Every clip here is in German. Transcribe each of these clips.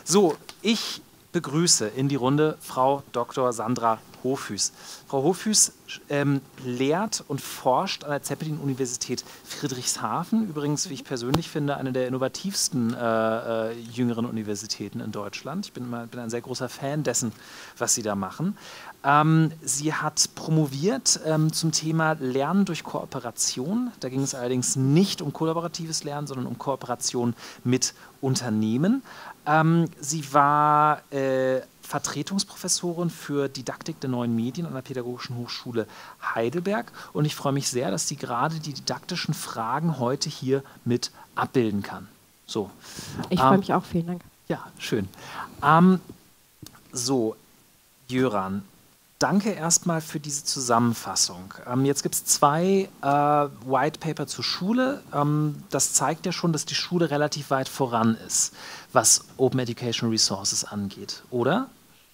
So, ich begrüße in die Runde Frau Dr. Sandra Hofhues. Frau Hofhues lehrt und forscht an der Zeppelin-Universität Friedrichshafen. Übrigens, wie ich persönlich finde, eine der innovativsten jüngeren Universitäten in Deutschland. Ich bin ein sehr großer Fan dessen, was Sie da machen. Sie hat promoviert zum Thema Lernen durch Kooperation. Da ging es allerdings nicht um kollaboratives Lernen, sondern um Kooperation mit Unternehmen. Sie war Vertretungsprofessorin für Didaktik der neuen Medien an der Pädagogischen Hochschule Heidelberg. Und ich freue mich sehr, dass sie gerade die didaktischen Fragen heute hier mit abbilden kann. So. Ich freue mich auch, vielen Dank. Ja, schön. So, Jöran, danke erstmal für diese Zusammenfassung. Jetzt gibt es zwei White Paper zur Schule. Das zeigt ja schon, dass die Schule relativ weit voran ist, was Open Educational Resources angeht, oder?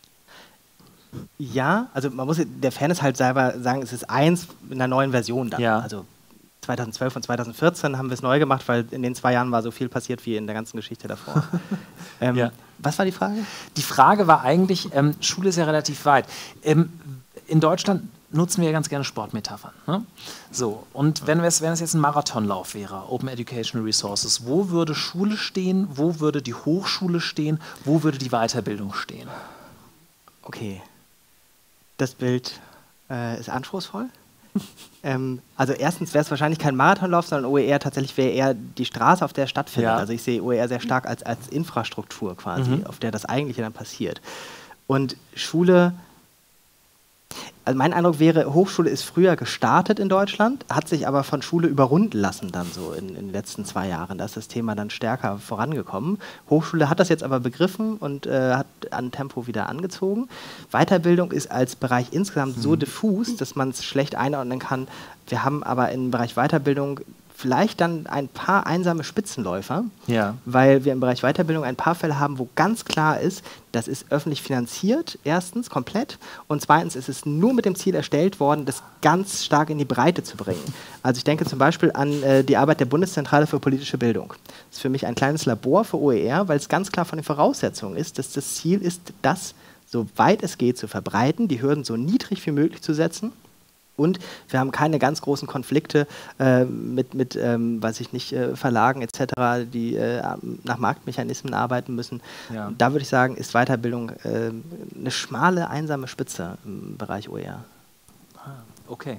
Ja, also man muss der Fairness halt selber sagen, es ist eins in einer neuen Version dann. Ja. Also 2012 und 2014 haben wir es neu gemacht, weil in den 2 Jahren war so viel passiert wie in der ganzen Geschichte davor. Ja. Was war die Frage? Die Frage war eigentlich, Schule ist ja relativ weit. In Deutschland nutzen wir ja ganz gerne Sportmetaphern. Ne? So, und wenn es jetzt ein Marathonlauf wäre, Open Educational Resources, wo würde Schule stehen, wo würde die Hochschule stehen, wo würde die Weiterbildung stehen? Okay, das Bild ist anspruchsvoll. Also erstens wäre es wahrscheinlich kein Marathonlauf, sondern OER tatsächlich wäre eher die Straße, auf der es stattfindet. Ja. Also ich sehe OER sehr stark als Infrastruktur quasi, auf der das Eigentliche dann passiert. Und Schule, also mein Eindruck wäre, Hochschule ist früher gestartet in Deutschland, hat sich aber von Schule überrunden lassen dann so in den letzten 2 Jahren. Da ist das Thema dann stärker vorangekommen. Hochschule hat das jetzt aber begriffen und hat an Tempo wieder angezogen. Weiterbildung ist als Bereich insgesamt so diffus, dass man es schlecht einordnen kann. Wir haben aber im Bereich Weiterbildung vielleicht dann ein paar einsame Spitzenläufer, weil wir im Bereich Weiterbildung ein paar Fälle haben, wo ganz klar ist, das ist öffentlich finanziert, erstens komplett, und zweitens ist es nur mit dem Ziel erstellt worden, das ganz stark in die Breite zu bringen. Also ich denke zum Beispiel an die Arbeit der Bundeszentrale für politische Bildung. Das ist für mich ein kleines Labor für OER, weil es ganz klar von den Voraussetzungen ist, dass das Ziel ist, das so weit es geht zu verbreiten, die Hürden so niedrig wie möglich zu setzen. Und wir haben keine ganz großen Konflikte mit weiß ich nicht, Verlagen etc., die nach Marktmechanismen arbeiten müssen. Ja. Da würde ich sagen, ist Weiterbildung eine schmale, einsame Spitze im Bereich OER. Okay.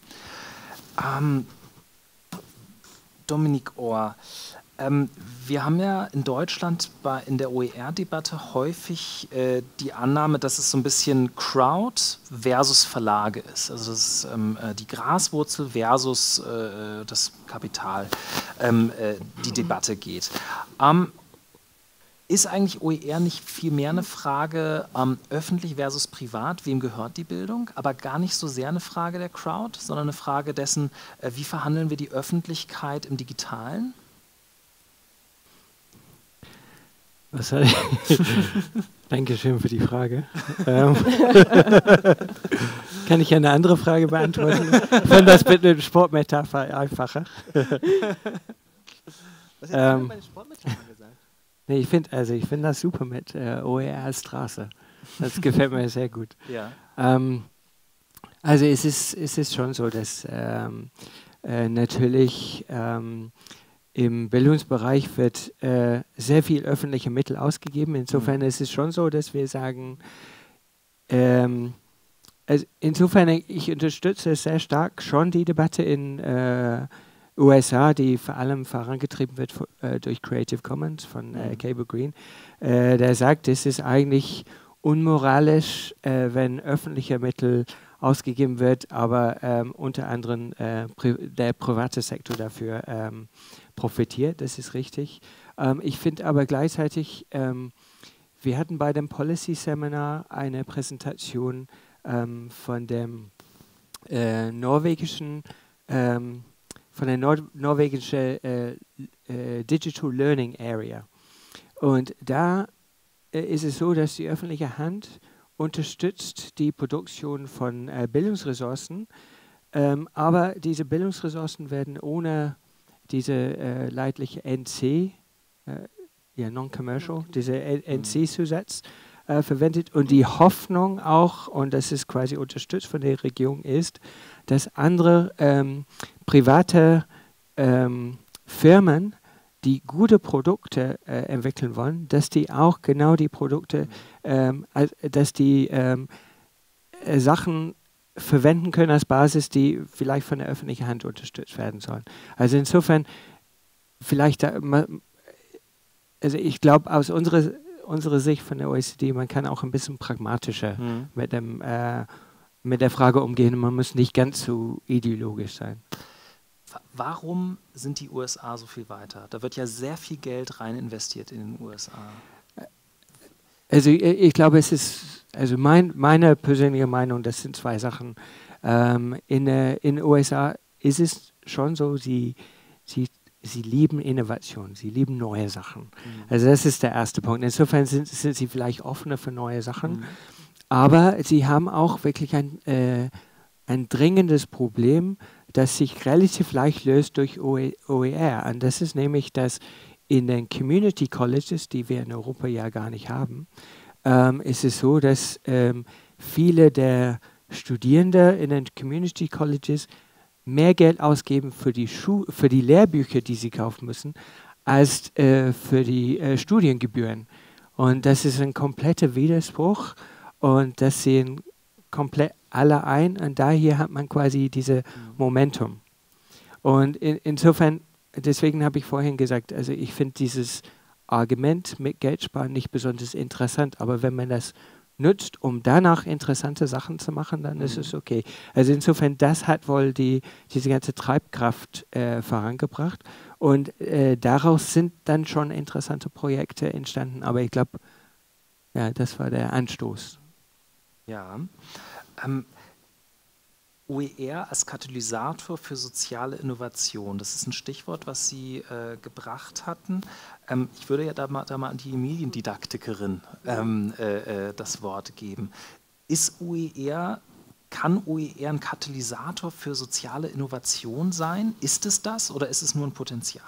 Dominik Ohr, wir haben ja in Deutschland in der OER-Debatte häufig die Annahme, dass es so ein bisschen Crowd versus Verlage ist. Also das ist die Graswurzel versus das Kapital, die Debatte geht. Ist eigentlich OER nicht viel mehr eine Frage öffentlich versus privat, wem gehört die Bildung, aber gar nicht so sehr eine Frage der Crowd, sondern eine Frage dessen, wie verhandeln wir die Öffentlichkeit im Digitalen? Dankeschön für die Frage. Kann ich eine andere Frage beantworten? Ich fand das mit einer Sportmetapher einfacher. Was hast du bei den Sportmetaphern gesagt? Nee, ich finde das super mit OER als Straße. Das gefällt mir sehr gut. Ja. Also es ist schon so, dass natürlich im Bildungsbereich wird sehr viel öffentliche Mittel ausgegeben. Insofern ist es schon so, dass wir sagen, also insofern, ich unterstütze sehr stark schon die Debatte in USA, die vor allem vorangetrieben wird durch Creative Commons von Cable Green. Der sagt, es ist eigentlich unmoralisch, wenn öffentliche Mittel ausgegeben wird, aber unter anderem der private Sektor dafür profitiert, das ist richtig. Ich finde aber gleichzeitig, wir hatten bei dem Policy Seminar eine Präsentation von dem norwegischen Digital Learning Area. Und da ist es so, dass die öffentliche Hand unterstützt die Produktion von Bildungsressourcen, aber diese Bildungsressourcen werden ohne diese leidliche NC Non-Commercial, diese NC-Zusatz verwendet. Und die Hoffnung auch, und das ist quasi unterstützt von der Regierung, ist, dass andere private Firmen, die gute Produkte entwickeln wollen, dass die auch genau die Produkte, dass die Sachen verwenden können als Basis, die vielleicht von der öffentlichen Hand unterstützt werden sollen. Also insofern, vielleicht, also ich glaube, aus unserer Sicht von der OECD, man kann auch ein bisschen pragmatischer mit der Frage umgehen. Man muss nicht ganz so ideologisch sein. Warum sind die USA so viel weiter? Da wird ja sehr viel Geld rein investiert in den USA. Also ich glaube, es ist, also meine persönliche Meinung, das sind zwei Sachen. In den USA ist es schon so, sie lieben Innovation, sie lieben neue Sachen. Also das ist der erste Punkt. Insofern sind sie vielleicht offener für neue Sachen, aber sie haben auch wirklich ein dringendes Problem, das sich relativ leicht löst durch OER. Und das ist nämlich, dass in den Community Colleges, die wir in Europa ja gar nicht haben, ist es so, dass viele der Studierenden in den Community Colleges mehr Geld ausgeben für die Lehrbücher, die sie kaufen müssen, als für die Studiengebühren. Und das ist ein kompletter Widerspruch und das sehen komplett alle ein und daher hat man quasi diese Momentum. Und insofern, deswegen habe ich vorhin gesagt, also ich finde dieses Argument mit Geld sparen nicht besonders interessant, aber wenn man das nutzt, um danach interessante Sachen zu machen, dann ist es okay. Also insofern, das hat wohl diese ganze Treibkraft vorangebracht und daraus sind dann schon interessante Projekte entstanden, aber ich glaube, ja, das war der Anstoß. Ja. OER als Katalysator für soziale Innovation, das ist ein Stichwort, was Sie gebracht hatten. Ich würde ja da mal an die Mediendidaktikerin das Wort geben. Kann OER ein Katalysator für soziale Innovation sein? Ist es das oder ist es nur ein Potenzial?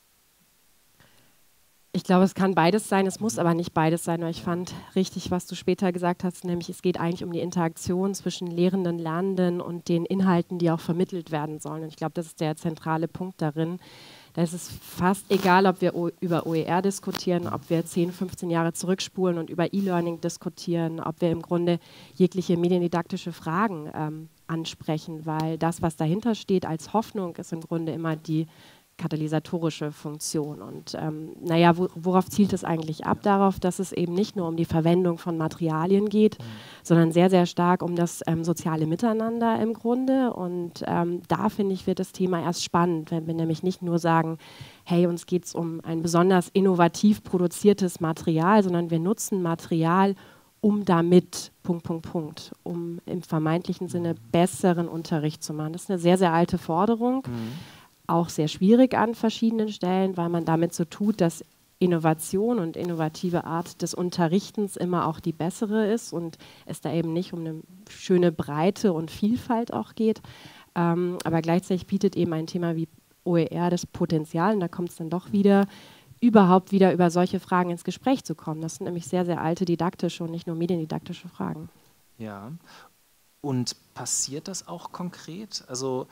Ich glaube, es kann beides sein, es muss aber nicht beides sein, weil ich fand richtig, was du später gesagt hast, nämlich es geht eigentlich um die Interaktion zwischen Lehrenden, Lernenden und den Inhalten, die auch vermittelt werden sollen. Und ich glaube, das ist der zentrale Punkt darin. Da ist es fast egal, ob wir über OER diskutieren, ob wir 10, 15 Jahre zurückspulen und über E-Learning diskutieren, ob wir im Grunde jegliche mediendidaktische Fragen ansprechen, weil das, was dahinter steht als Hoffnung, ist im Grunde immer die katalysatorische Funktion. Und naja, worauf zielt es eigentlich ab? Darauf, dass es eben nicht nur um die Verwendung von Materialien geht, sondern sehr, sehr stark um das soziale Miteinander im Grunde. Und da, finde ich, wird das Thema erst spannend, wenn wir nämlich nicht nur sagen, hey, uns geht es um ein besonders innovativ produziertes Material, sondern wir nutzen Material, um damit, um im vermeintlichen Sinne besseren Unterricht zu machen. Das ist eine sehr, sehr alte Forderung. Auch sehr schwierig an verschiedenen Stellen, weil man damit so tut, dass Innovation und innovative Art des Unterrichtens immer auch die bessere ist und es da eben nicht um eine schöne Breite und Vielfalt auch geht. Aber gleichzeitig bietet eben ein Thema wie OER das Potenzial, und da kommt es dann doch wieder, überhaupt wieder über solche Fragen ins Gespräch zu kommen. Das sind nämlich sehr, sehr alte didaktische und nicht nur mediendidaktische Fragen. Ja, und passiert das auch konkret? Also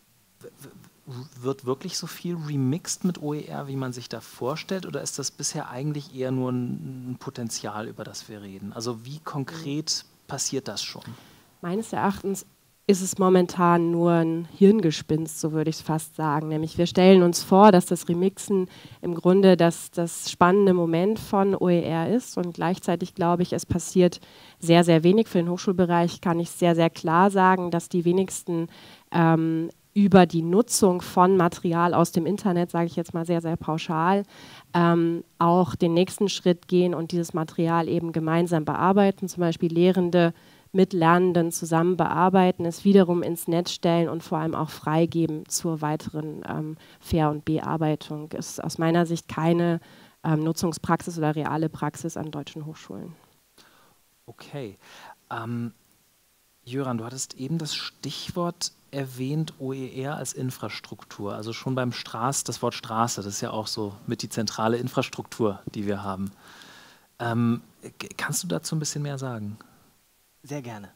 wird wirklich so viel remixed mit OER, wie man sich da vorstellt, oder ist das bisher eigentlich eher nur ein Potenzial, über das wir reden? Also wie konkret passiert das schon? Meines Erachtens ist es momentan nur ein Hirngespinst, so würde ich es fast sagen. Nämlich wir stellen uns vor, dass das Remixen im Grunde das spannende Moment von OER ist und gleichzeitig glaube ich, es passiert sehr, sehr wenig. Für den Hochschulbereich kann ich sehr, sehr klar sagen, dass die wenigsten über die Nutzung von Material aus dem Internet, sage ich jetzt mal sehr, sehr pauschal, auch den nächsten Schritt gehen und dieses Material eben gemeinsam bearbeiten, zum Beispiel Lehrende mit Lernenden zusammen bearbeiten, es wiederum ins Netz stellen und vor allem auch freigeben zur weiteren Ver- und Bearbeitung. Ist aus meiner Sicht keine Nutzungspraxis oder reale Praxis an deutschen Hochschulen. Okay. Jöran, du hattest eben das Stichwort erwähnt, OER als Infrastruktur. Also schon beim das Wort Straße, das ist ja auch so mit die zentrale Infrastruktur, die wir haben. Kannst du dazu ein bisschen mehr sagen? Sehr gerne.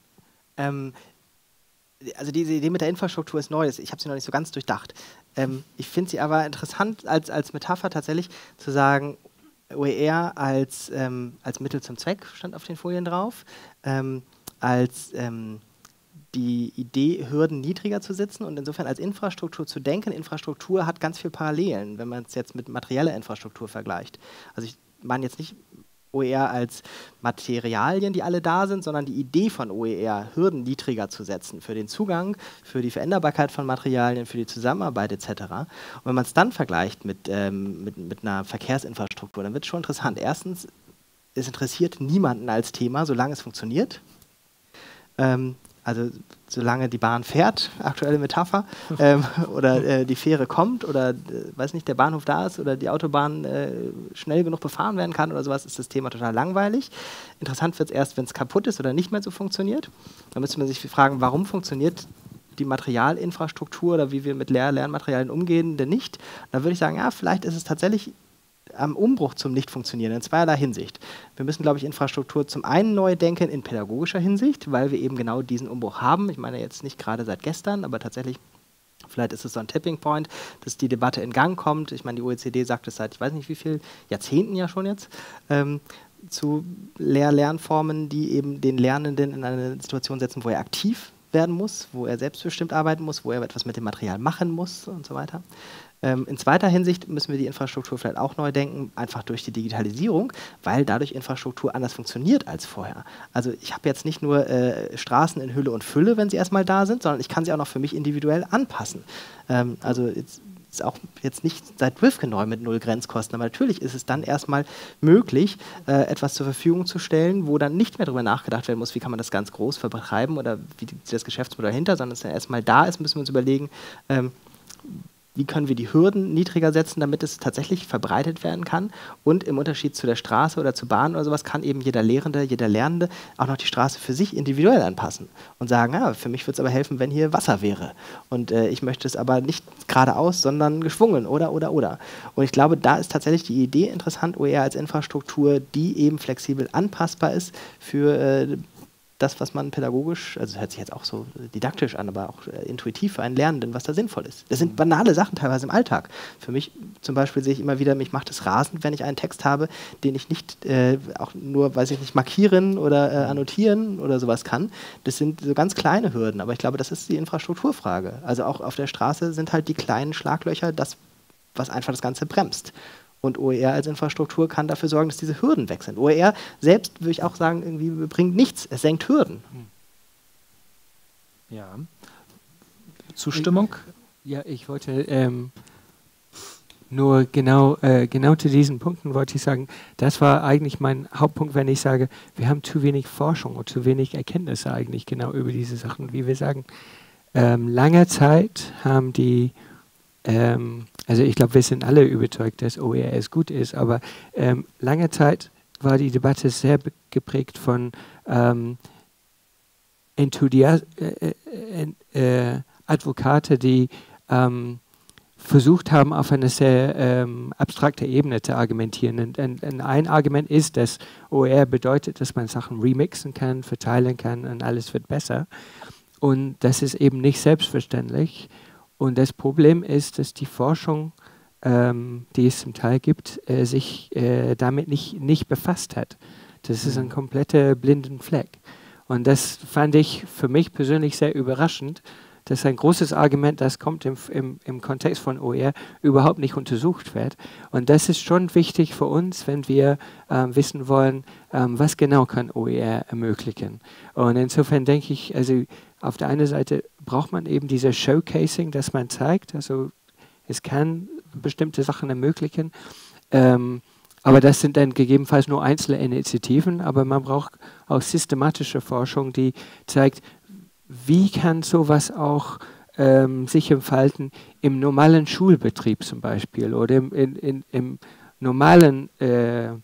Also diese Idee mit der Infrastruktur ist neu, ich habe sie noch nicht so ganz durchdacht. Ich finde sie aber interessant als Metapher tatsächlich zu sagen, OER als Mittel zum Zweck, stand auf den Folien drauf, als die Idee, Hürden niedriger zu setzen und insofern als Infrastruktur zu denken. Infrastruktur hat ganz viele Parallelen, wenn man es jetzt mit materieller Infrastruktur vergleicht. Also ich meine jetzt nicht OER als Materialien, die alle da sind, sondern die Idee von OER, Hürden niedriger zu setzen für den Zugang, für die Veränderbarkeit von Materialien, für die Zusammenarbeit etc. Und wenn man es dann vergleicht mit einer Verkehrsinfrastruktur, dann wird es schon interessant. Erstens, es interessiert niemanden als Thema, solange es funktioniert. Also solange die Bahn fährt, aktuelle Metapher, oder die Fähre kommt oder weiß nicht, der Bahnhof da ist oder die Autobahn schnell genug befahren werden kann oder sowas, ist das Thema total langweilig. Interessant wird es erst, wenn es kaputt ist oder nicht mehr so funktioniert. Da müsste man sich fragen, warum funktioniert die Materialinfrastruktur oder wie wir mit Lernmaterialien umgehen denn nicht? Da würde ich sagen, ja, vielleicht ist es tatsächlich am Umbruch zum Nicht-Funktionieren in zweierlei Hinsicht. Wir müssen, glaube ich, Infrastruktur zum einen neu denken in pädagogischer Hinsicht, weil wir eben genau diesen Umbruch haben. Ich meine jetzt nicht gerade seit gestern, aber tatsächlich, vielleicht ist es so ein Tipping Point, dass die Debatte in Gang kommt. Ich meine, die OECD sagt es seit, ich weiß nicht wie viel Jahrzehnten ja schon jetzt, zu Lernformen, die eben den Lernenden in eine Situation setzen, wo er aktiv werden muss, wo er selbstbestimmt arbeiten muss, wo er etwas mit dem Material machen muss und so weiter. In zweiter Hinsicht müssen wir die Infrastruktur vielleicht auch neu denken, einfach durch die Digitalisierung, weil dadurch Infrastruktur anders funktioniert als vorher. Also ich habe jetzt nicht nur Straßen in Hülle und Fülle, wenn sie erstmal da sind, sondern ich kann sie auch noch für mich individuell anpassen. Also jetzt ist auch jetzt nicht seit WIFCA neu mit 0 Grenzkosten, aber natürlich ist es dann erstmal möglich, etwas zur Verfügung zu stellen, wo dann nicht mehr darüber nachgedacht werden muss, wie kann man das ganz groß vertreiben oder wie sieht das Geschäftsmodell dahinter, sondern es dann erstmal da ist, müssen wir uns überlegen, wie können wir die Hürden niedriger setzen, damit es tatsächlich verbreitet werden kann. Und im Unterschied zu der Straße oder zur Bahn oder sowas kann eben jeder Lehrende, jeder Lernende auch noch die Straße für sich individuell anpassen und sagen, ja, für mich würde es aber helfen, wenn hier Wasser wäre. Und ich möchte es aber nicht geradeaus, sondern geschwungen oder. Und ich glaube, da ist tatsächlich die Idee interessant, OER als Infrastruktur, die eben flexibel anpassbar ist für das, was man pädagogisch, also das hört sich jetzt auch so didaktisch an, aber auch intuitiv für einen Lernenden, was da sinnvoll ist. Das sind banale Sachen teilweise im Alltag. Für mich zum Beispiel sehe ich immer wieder, mich macht es rasend, wenn ich einen Text habe, den ich nicht auch nur, weiß ich nicht, markieren oder annotieren oder sowas kann. Das sind so ganz kleine Hürden, aber ich glaube, das ist die Infrastrukturfrage. Also auch auf der Straße sind halt die kleinen Schlaglöcher das, was einfach das Ganze bremst. Und OER als Infrastruktur kann dafür sorgen, dass diese Hürden weg sind. OER selbst, würde ich auch sagen, irgendwie bringt nichts. Es senkt Hürden. Ja. Zustimmung? Ja, ich wollte nur genau zu diesen Punkten wollte ich sagen, das war eigentlich mein Hauptpunkt, wenn ich sage, wir haben zu wenig Forschung und zu wenig Erkenntnisse eigentlich genau über diese Sachen. Wie wir sagen, lange Zeit haben die also ich glaube, wir sind alle überzeugt, dass OER gut ist, aber lange Zeit war die Debatte sehr geprägt von Advokate, die versucht haben, auf eine sehr abstrakte Ebene zu argumentieren. Und ein Argument ist, dass OER bedeutet, dass man Sachen remixen kann, verteilen kann und alles wird besser. Und das ist eben nicht selbstverständlich. Und das Problem ist, dass die Forschung, die es zum Teil gibt, sich damit nicht befasst hat. Das ist ein kompletter blinden Fleck. Und das fand ich für mich persönlich sehr überraschend, dass ein großes Argument, das kommt im Kontext von OER, überhaupt nicht untersucht wird. Und das ist schon wichtig für uns, wenn wir wissen wollen, was genau kann OER ermöglichen. Und insofern denke ich, also auf der einen Seite braucht man eben diese Showcasing, dass man zeigt, also es kann bestimmte Sachen ermöglichen, aber das sind dann gegebenenfalls nur einzelne Initiativen, aber man braucht auch systematische Forschung, die zeigt, wie kann sowas auch sich entfalten im normalen Schulbetrieb zum Beispiel oder im normalen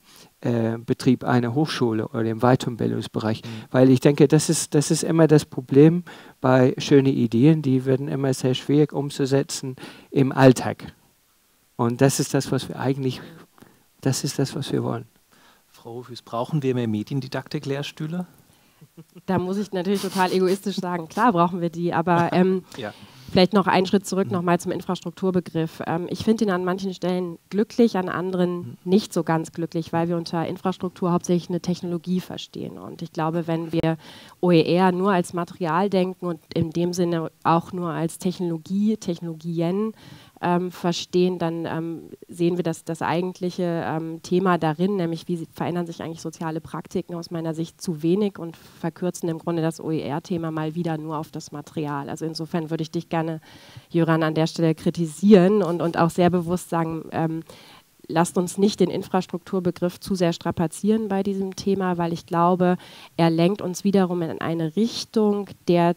Betrieb einer Hochschule oder im Weiterbildungsbereich. Weil ich denke, das ist immer das Problem bei schönen Ideen, die werden immer sehr schwierig umzusetzen im Alltag. Und das ist das, was wir eigentlich, das ist das, was wir wollen. Frau Hofhues, brauchen wir mehr Mediendidaktik-Lehrstühle? Da muss ich natürlich total egoistisch sagen, klar brauchen wir die, aber Ja. vielleicht noch einen Schritt zurück nochmal zum Infrastrukturbegriff. Ich finde ihn an manchen Stellen glücklich, an anderen nicht so ganz glücklich, weil wir unter Infrastruktur hauptsächlich eine Technologie verstehen. Und ich glaube, wenn wir OER nur als Material denken und in dem Sinne auch nur als Technologie, Technologien verstehen, dann sehen wir das eigentliche Thema darin, nämlich wie verändern sich eigentlich soziale Praktiken aus meiner Sicht zu wenig und verkürzen im Grunde das OER-Thema mal wieder nur auf das Material. Also insofern würde ich dich gerne, Jöran, an der Stelle kritisieren und auch sehr bewusst sagen, lasst uns nicht den Infrastrukturbegriff zu sehr strapazieren bei diesem Thema, weil ich glaube, er lenkt uns wiederum in eine Richtung, die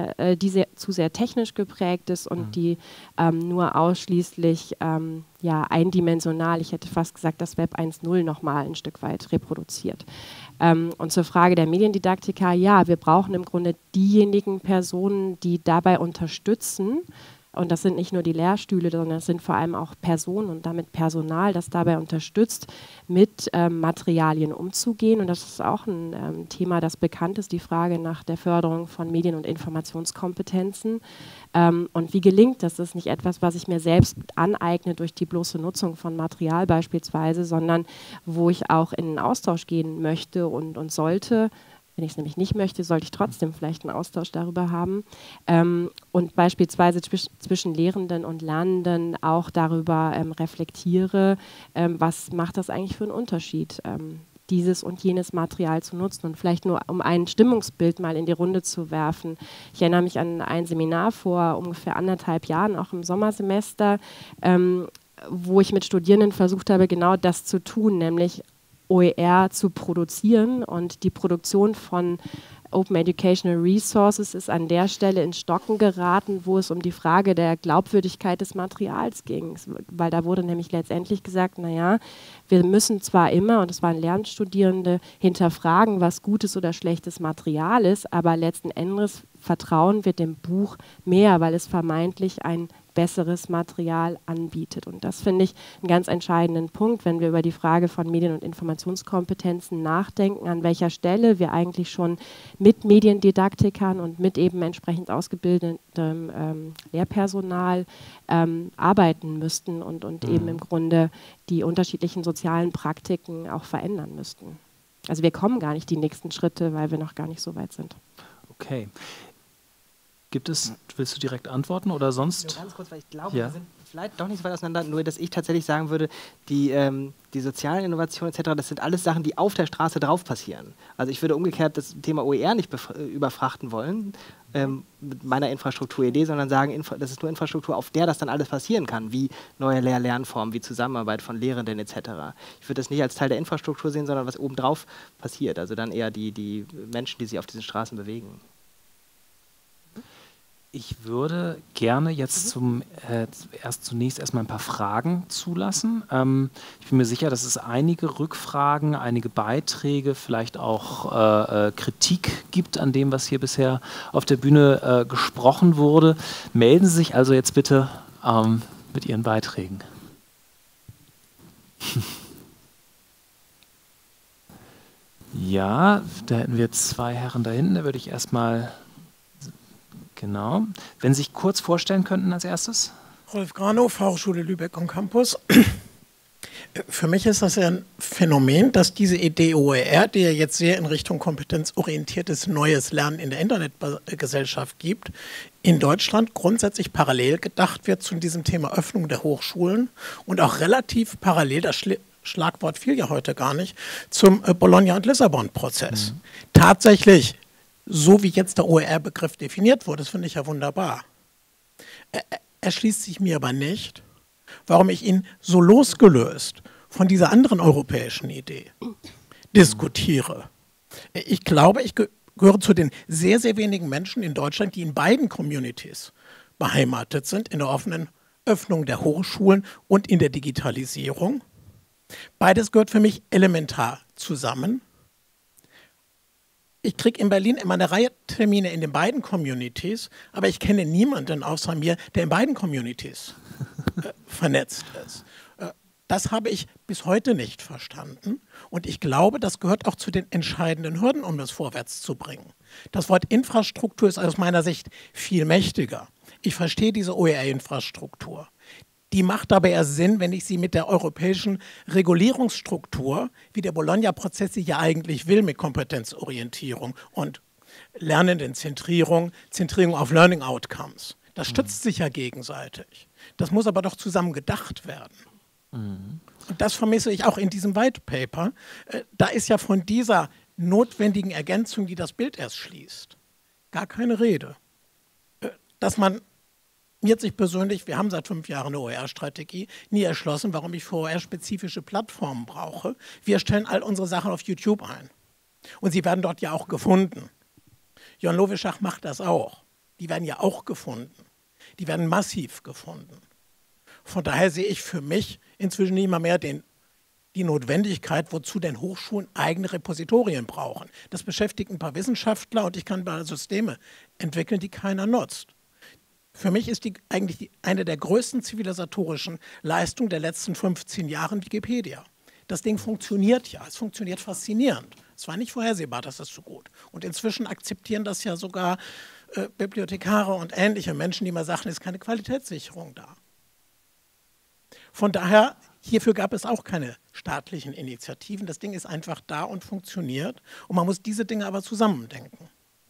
zu sehr technisch geprägt ist und die nur ausschließlich eindimensional, ich hätte fast gesagt, das Web 1.0 nochmal ein Stück weit reproduziert. Und zur Frage der Mediendidaktiker, ja, wir brauchen im Grunde diejenigen Personen, die dabei unterstützen. Und das sind nicht nur die Lehrstühle, sondern das sind vor allem auch Personen und damit Personal, das dabei unterstützt, mit Materialien umzugehen. Und das ist auch ein Thema, das bekannt ist, die Frage nach der Förderung von Medien- und Informationskompetenzen. Und wie gelingt das? Das ist nicht etwas, was ich mir selbst aneigne durch die bloße Nutzung von Material beispielsweise, sondern wo ich auch in einen Austausch gehen möchte und sollte. Wenn ich es nämlich nicht möchte, sollte ich trotzdem vielleicht einen Austausch darüber haben und beispielsweise zwischen Lehrenden und Lernenden auch darüber reflektiere, was macht das eigentlich für einen Unterschied, dieses und jenes Material zu nutzen. Und vielleicht nur, um ein Stimmungsbild mal in die Runde zu werfen. Ich erinnere mich an ein Seminar vor ungefähr 1,5 Jahren, auch im Sommersemester, wo ich mit Studierenden versucht habe, genau das zu tun, nämlich OER zu produzieren, und die Produktion von Open Educational Resources ist an der Stelle ins Stocken geraten, wo es um die Frage der Glaubwürdigkeit des Materials ging. Weil da wurde nämlich letztendlich gesagt, naja, wir müssen zwar immer, und es waren Lernstudierende, hinterfragen, was gutes oder schlechtes Material ist, aber letzten Endes vertrauen wir dem Buch mehr, weil es vermeintlich ein besseres Material anbietet. Und das finde ich einen ganz entscheidenden Punkt, wenn wir über die Frage von Medien- und Informationskompetenzen nachdenken, an welcher Stelle wir eigentlich schon mit Mediendidaktikern und mit eben entsprechend ausgebildetem Lehrpersonal arbeiten müssten und eben im Grunde die unterschiedlichen sozialen Praktiken auch verändern müssten. Also wir kommen gar nicht die nächsten Schritte, weil wir noch gar nicht so weit sind. Okay. Willst du direkt antworten oder sonst? Nur ganz kurz, weil ich glaube, wir sind vielleicht doch nicht so weit auseinander, nur dass ich tatsächlich sagen würde, die sozialen Innovationen etc., das sind alles Sachen, die auf der Straße drauf passieren. Also ich würde umgekehrt das Thema OER nicht überfrachten wollen mit meiner Infrastrukturidee, sondern sagen, das ist nur Infrastruktur, auf der das dann alles passieren kann, wie neue Lehr-Lernformen, wie Zusammenarbeit von Lehrenden etc. Ich würde das nicht als Teil der Infrastruktur sehen, sondern was obendrauf passiert, also dann eher die Menschen, die sich auf diesen Straßen bewegen. Ich würde gerne jetzt zunächst erstmal ein paar Fragen zulassen. Ich bin mir sicher, dass es einige Rückfragen, einige Beiträge, vielleicht auch Kritik gibt an dem, was hier bisher auf der Bühne gesprochen wurde. Melden Sie sich also jetzt bitte mit Ihren Beiträgen. Ja, da hätten wir 2 Herren da hinten, da würde ich erstmal... Genau. Wenn Sie sich kurz vorstellen könnten als erstes. Rolf Granow, Fachhochschule Lübeck am Campus. Für mich ist das ja ein Phänomen, dass diese Idee OER, die ja jetzt sehr in Richtung kompetenzorientiertes neues Lernen in der Internetgesellschaft gibt, in Deutschland grundsätzlich parallel gedacht wird zu diesem Thema Öffnung der Hochschulen und auch relativ parallel, das Schlagwort fiel ja heute gar nicht, zum Bologna- und Lissabon-Prozess. Tatsächlich, so wie jetzt der OER-Begriff definiert wurde, das finde ich ja wunderbar. Erschließt sich mir aber nicht, warum ich ihn so losgelöst von dieser anderen europäischen Idee diskutiere. Ich glaube, ich gehöre zu den sehr, sehr wenigen Menschen in Deutschland, die in beiden Communities beheimatet sind, in der offenen Öffnung der Hochschulen und in der Digitalisierung. Beides gehört für mich elementar zusammen. Ich kriege in Berlin immer eine Reihe Termine in den beiden Communities, aber ich kenne niemanden außer mir, der in beiden Communities vernetzt ist. Das habe ich bis heute nicht verstanden und ich glaube, das gehört auch zu den entscheidenden Hürden, um das vorwärts zu bringen. Das Wort Infrastruktur ist aus meiner Sicht viel mächtiger. Ich verstehe diese OER-Infrastruktur. Die macht aber erst Sinn, wenn ich sie mit der europäischen Regulierungsstruktur, wie der Bologna-Prozess sie ja eigentlich will, mit Kompetenzorientierung und Lernendenzentrierung, Zentrierung auf Learning Outcomes. Das stützt sich ja gegenseitig. Das muss aber doch zusammen gedacht werden. Und das vermisse ich auch in diesem White Paper. Da ist ja von dieser notwendigen Ergänzung, die das Bild erst schließt, gar keine Rede. Dass man, mir hat sich persönlich, wir haben seit 5 Jahren eine OER-Strategie, nie erschlossen, warum ich für OER-spezifische Plattformen brauche. Wir stellen all unsere Sachen auf YouTube ein. Und sie werden dort ja auch gefunden. Jon Lovischach macht das auch. Die werden ja auch gefunden. Die werden massiv gefunden. Von daher sehe ich für mich inzwischen nicht mehr die Notwendigkeit, wozu denn Hochschulen eigene Repositorien brauchen. Das beschäftigt ein paar Wissenschaftler und ich kann Systeme entwickeln, die keiner nutzt. Für mich ist eine der größten zivilisatorischen Leistungen der letzten 15 Jahre Wikipedia. Das Ding funktioniert ja, es funktioniert faszinierend. Es war nicht vorhersehbar, dass das so gut. Und inzwischen akzeptieren das ja sogar Bibliothekare und ähnliche Menschen, die mal sagen, es ist keine Qualitätssicherung da. Von daher, hierfür gab es auch keine staatlichen Initiativen. Das Ding ist einfach da und funktioniert. Und man muss diese Dinge aber zusammendenken.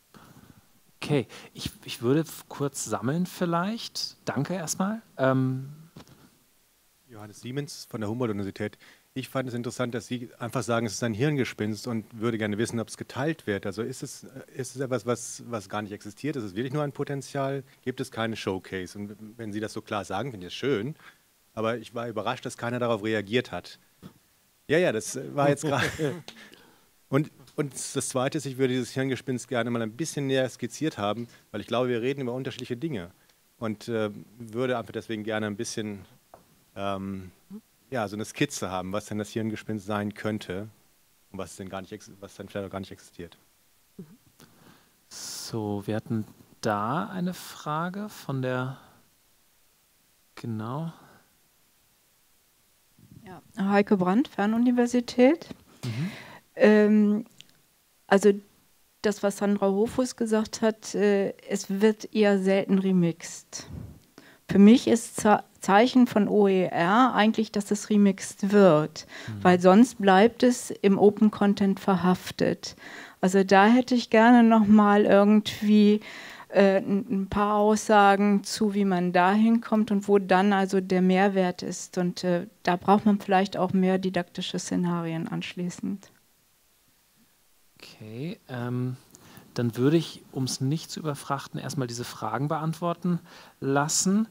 Okay, ich würde kurz sammeln vielleicht. Danke erstmal. Johannes Siemens von der Humboldt-Universität. Ich fand es interessant, dass Sie einfach sagen, es ist ein Hirngespinst und würde gerne wissen, ob es geteilt wird. Also ist es etwas, was gar nicht existiert? Ist es wirklich nur ein Potenzial? Gibt es keine Showcase? Und wenn Sie das so klar sagen, finde ich das schön. Aber ich war überrascht, dass keiner darauf reagiert hat. Ja, das war jetzt gerade. Und das Zweite ist, ich würde dieses Hirngespinst gerne mal ein bisschen näher skizziert haben, weil ich glaube, wir reden über unterschiedliche Dinge. Und würde einfach deswegen gerne ein bisschen so eine Skizze haben, was denn das Hirngespinst sein könnte und was dann vielleicht auch gar nicht existiert. So, wir hatten da eine Frage von der, genau. Ja, Heike Brandt, Fernuniversität. Also das, was Sandra Hofhuß gesagt hat, es wird eher selten remixed. Für mich ist Zeichen von OER eigentlich, dass es remixed wird, weil sonst bleibt es im Open Content verhaftet. Also da hätte ich gerne nochmal irgendwie ein paar Aussagen zu, wie man da hinkommt und wo dann also der Mehrwert ist. Und da braucht man vielleicht auch mehr didaktische Szenarien anschließend. Okay, dann würde ich, um es nicht zu überfrachten, erstmal diese Fragen beantworten lassen.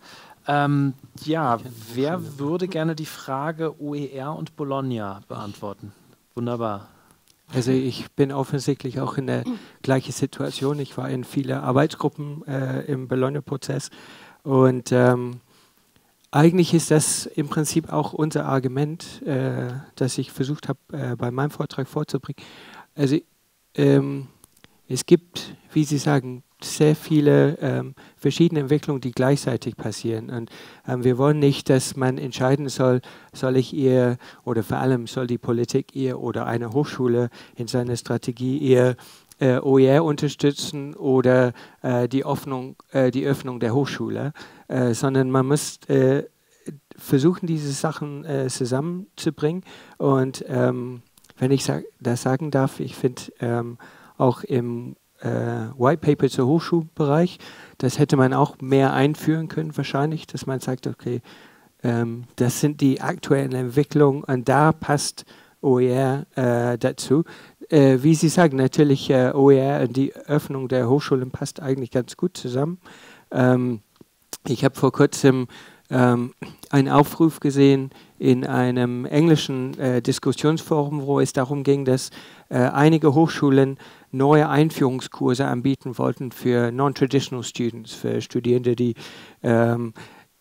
Wer würde gerne die Frage OER und Bologna beantworten? Wunderbar. Also ich bin offensichtlich auch in der gleichen Situation. Ich war in vielen Arbeitsgruppen im Bologna-Prozess und eigentlich ist das im Prinzip auch unser Argument, das ich versucht habe, bei meinem Vortrag vorzubringen. Also es gibt, wie Sie sagen, sehr viele verschiedene Entwicklungen, die gleichzeitig passieren. Und wir wollen nicht, dass man entscheiden soll ich eher, oder vor allem soll die Politik eher oder eine Hochschule in seiner Strategie eher OER unterstützen oder die Öffnung der Hochschule, sondern man muss versuchen, diese Sachen zusammenzubringen. Und wenn ich das sagen darf, ich finde auch im White Paper zur Hochschulbereich, das hätte man auch mehr einführen können wahrscheinlich, dass man sagt, okay, das sind die aktuellen Entwicklungen und da passt OER dazu. Wie Sie sagen, natürlich OER und die Öffnung der Hochschulen passt eigentlich ganz gut zusammen. Ich habe vor kurzem einen Aufruf gesehen in einem englischen Diskussionsforum, wo es darum ging, dass einige Hochschulen neue Einführungskurse anbieten wollten für Non-Traditional Students, für Studierende, die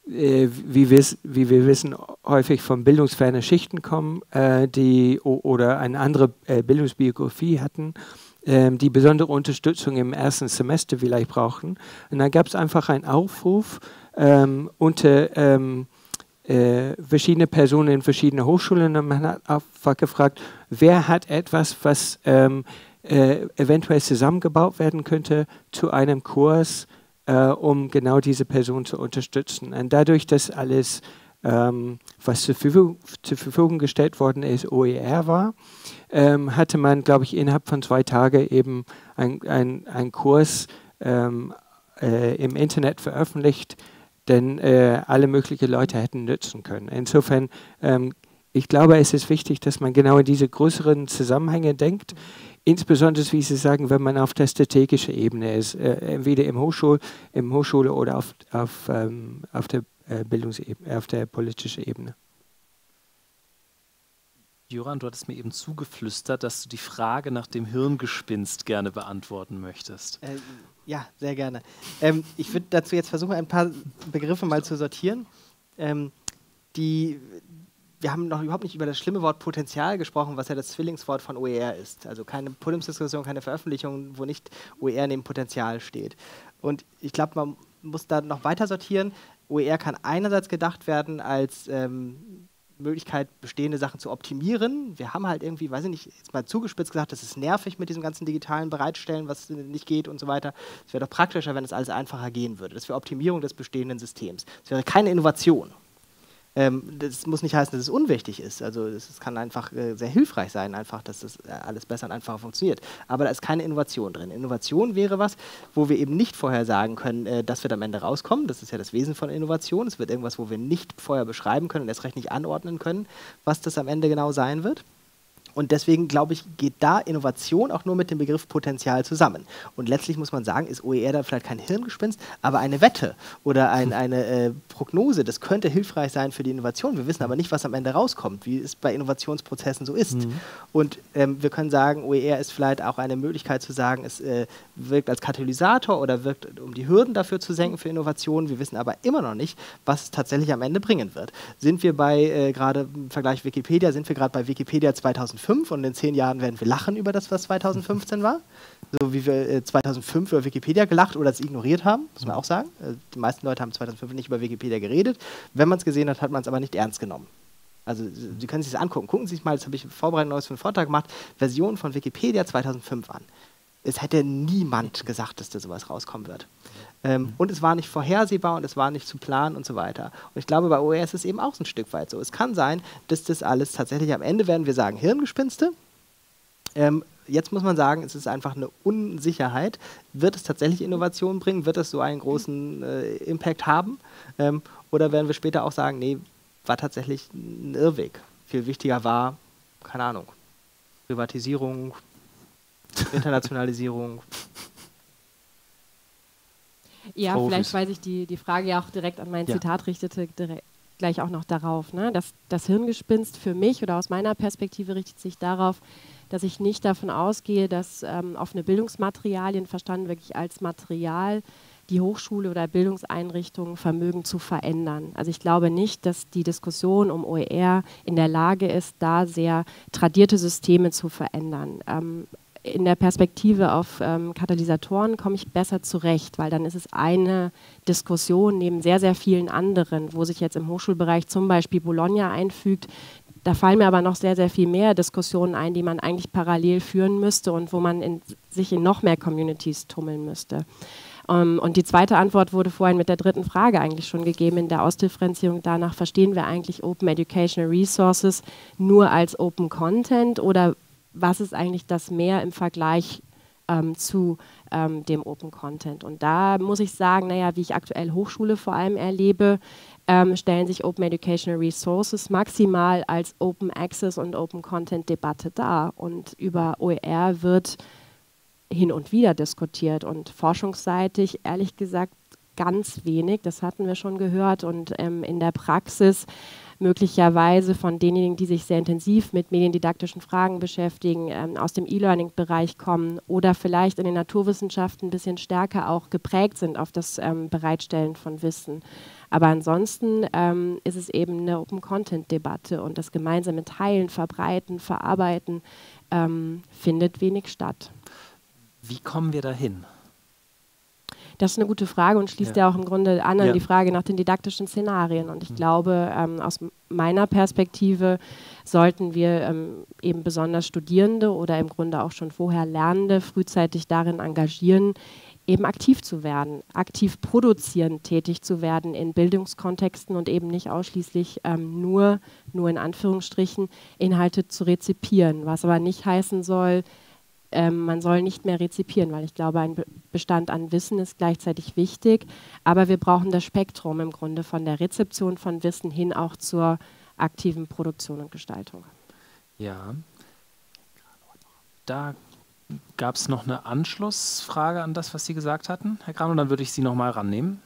wie wir wissen, häufig von bildungsfernen Schichten kommen, die oder eine andere Bildungsbiografie hatten, die besondere Unterstützung im ersten Semester vielleicht brauchen. Und dann gab es einfach einen Aufruf unter verschiedene Personen in verschiedenen Hochschulen, und man hat einfach gefragt, wer hat etwas, was eventuell zusammengebaut werden könnte zu einem Kurs, um genau diese Person zu unterstützen. Und dadurch, dass alles, was zur Verfügung gestellt worden ist, OER war, hatte man, glaube ich, innerhalb von 2 Tagen eben einen Kurs im Internet veröffentlicht, den alle möglichen Leute hätten nutzen können. Insofern, ich glaube, es ist wichtig, dass man genau in diese größeren Zusammenhänge denkt, insbesondere, wie Sie sagen, wenn man auf der strategischen Ebene ist, entweder im Hochschule oder auf der Bildungsebene, auf der politischen Ebene. Jöran, du hattest mir eben zugeflüstert, dass du die Frage nach dem Hirngespinst gerne beantworten möchtest. Ja, sehr gerne. Ich würde dazu jetzt versuchen, ein paar Begriffe mal zu sortieren. Wir haben noch überhaupt nicht über das schlimme Wort Potenzial gesprochen, was ja das Zwillingswort von OER ist. Also keine Podiumsdiskussion, keine Veröffentlichung, wo nicht OER neben Potenzial steht. Und ich glaube, man muss da noch weiter sortieren. OER kann einerseits gedacht werden als Möglichkeit, bestehende Sachen zu optimieren. Wir haben halt irgendwie, weiß ich nicht, jetzt mal zugespitzt gesagt, das ist nervig mit diesem ganzen digitalen Bereitstellen, was nicht geht und so weiter. Es wäre doch praktischer, wenn es alles einfacher gehen würde. Das wäre Optimierung des bestehenden Systems. Es wäre keine Innovation. Das muss nicht heißen, dass es unwichtig ist. Also es kann einfach sehr hilfreich sein, einfach, dass das alles besser und einfacher funktioniert. Aber da ist keine Innovation drin. Innovation wäre was, wo wir eben nicht vorher sagen können, das wird am Ende rauskommen. Das ist ja das Wesen von Innovation. Es wird irgendwas, wo wir nicht vorher beschreiben können und erst recht nicht anordnen können, was das am Ende genau sein wird. Und deswegen, glaube ich, geht da Innovation auch nur mit dem Begriff Potenzial zusammen. Und letztlich muss man sagen, ist OER da vielleicht kein Hirngespinst, aber eine Wette oder eine Prognose, das könnte hilfreich sein für die Innovation. Wir wissen aber nicht, was am Ende rauskommt, wie es bei Innovationsprozessen so ist. Und wir können sagen, OER ist vielleicht auch eine Möglichkeit zu sagen, es wirkt als Katalysator oder wirkt, um die Hürden dafür zu senken für Innovationen. Wir wissen aber immer noch nicht, was es tatsächlich am Ende bringen wird. Sind wir bei, gerade im Vergleich Wikipedia, sind wir gerade bei Wikipedia 2005 und in 10 Jahren werden wir lachen über das, was 2015 war. So wie wir 2005 über Wikipedia gelacht oder es ignoriert haben, muss man auch sagen. Die meisten Leute haben 2005 nicht über Wikipedia geredet. Wenn man es gesehen hat, hat man es aber nicht ernst genommen. Also Sie können sich das angucken. Gucken Sie sich mal, das habe ich vorbereitet neues für einen Vortrag gemacht, Version von Wikipedia 2005 an. Es hätte niemand gesagt, dass da sowas rauskommen wird. Und es war nicht vorhersehbar und es war nicht zu planen und so weiter. Und ich glaube, bei OER ist es eben auch so ein Stück weit so. Es kann sein, dass das alles tatsächlich am Ende werden wir sagen Hirngespinste. Jetzt muss man sagen, es ist einfach eine Unsicherheit. Wird es tatsächlich Innovation bringen? Wird es so einen großen Impact haben? Oder werden wir später auch sagen, nee, war tatsächlich ein Irrweg. Viel wichtiger war, keine Ahnung, Privatisierung, Internationalisierung. Ja, vielleicht, weil sich die Frage ja auch direkt an mein Zitat richtete, gleich auch noch darauf. Ne? Das Hirngespinst für mich oder aus meiner Perspektive richtet sich darauf, dass ich nicht davon ausgehe, dass offene Bildungsmaterialien, verstanden wirklich als Material, die Hochschule oder Bildungseinrichtungen vermögen zu verändern. Also ich glaube nicht, dass die Diskussion um OER in der Lage ist, da sehr tradierte Systeme zu verändern. In der Perspektive auf Katalysatoren komme ich besser zurecht, weil dann ist es eine Diskussion neben sehr, sehr vielen anderen, wo sich jetzt im Hochschulbereich zum Beispiel Bologna einfügt. Da fallen mir aber noch sehr, sehr viel mehr Diskussionen ein, die man eigentlich parallel führen müsste und wo man sich in noch mehr Communities tummeln müsste. Und die zweite Antwort wurde vorhin mit der dritten Frage eigentlich schon gegeben in der Ausdifferenzierung. Danach verstehen wir eigentlich Open Educational Resources nur als Open Content oder was ist eigentlich das Mehr im Vergleich zu dem Open Content? Und da muss ich sagen, naja, wie ich aktuell Hochschule vor allem erlebe, stellen sich Open Educational Resources maximal als Open Access und Open Content Debatte dar. Und über OER wird hin und wieder diskutiert und forschungsseitig, ehrlich gesagt, ganz wenig. Das hatten wir schon gehört. Und in der Praxis möglicherweise von denjenigen, die sich sehr intensiv mit mediendidaktischen Fragen beschäftigen, aus dem E-Learning-Bereich kommen oder vielleicht in den Naturwissenschaften ein bisschen stärker auch geprägt sind auf das Bereitstellen von Wissen. Aber ansonsten ist es eben eine Open-Content-Debatte und das gemeinsame Teilen, Verbreiten, Verarbeiten findet wenig statt. Wie kommen wir dahin? Das ist eine gute Frage und schließt ja auch im Grunde an die Frage nach den didaktischen Szenarien. Und ich glaube, aus meiner Perspektive sollten wir eben besonders Studierende oder im Grunde auch schon vorher Lernende frühzeitig darin engagieren, eben aktiv zu werden, aktiv produzierend tätig zu werden in Bildungskontexten und eben nicht ausschließlich nur in Anführungsstrichen Inhalte zu rezipieren, was aber nicht heißen soll, man soll nicht mehr rezipieren, weil ich glaube, ein Bestand an Wissen ist gleichzeitig wichtig, aber wir brauchen das Spektrum im Grunde von der Rezeption von Wissen hin auch zur aktiven Produktion und Gestaltung. Ja, da gab es noch eine Anschlussfrage an das, was Sie gesagt hatten, Herr Grano, dann würde ich Sie nochmal rannehmen.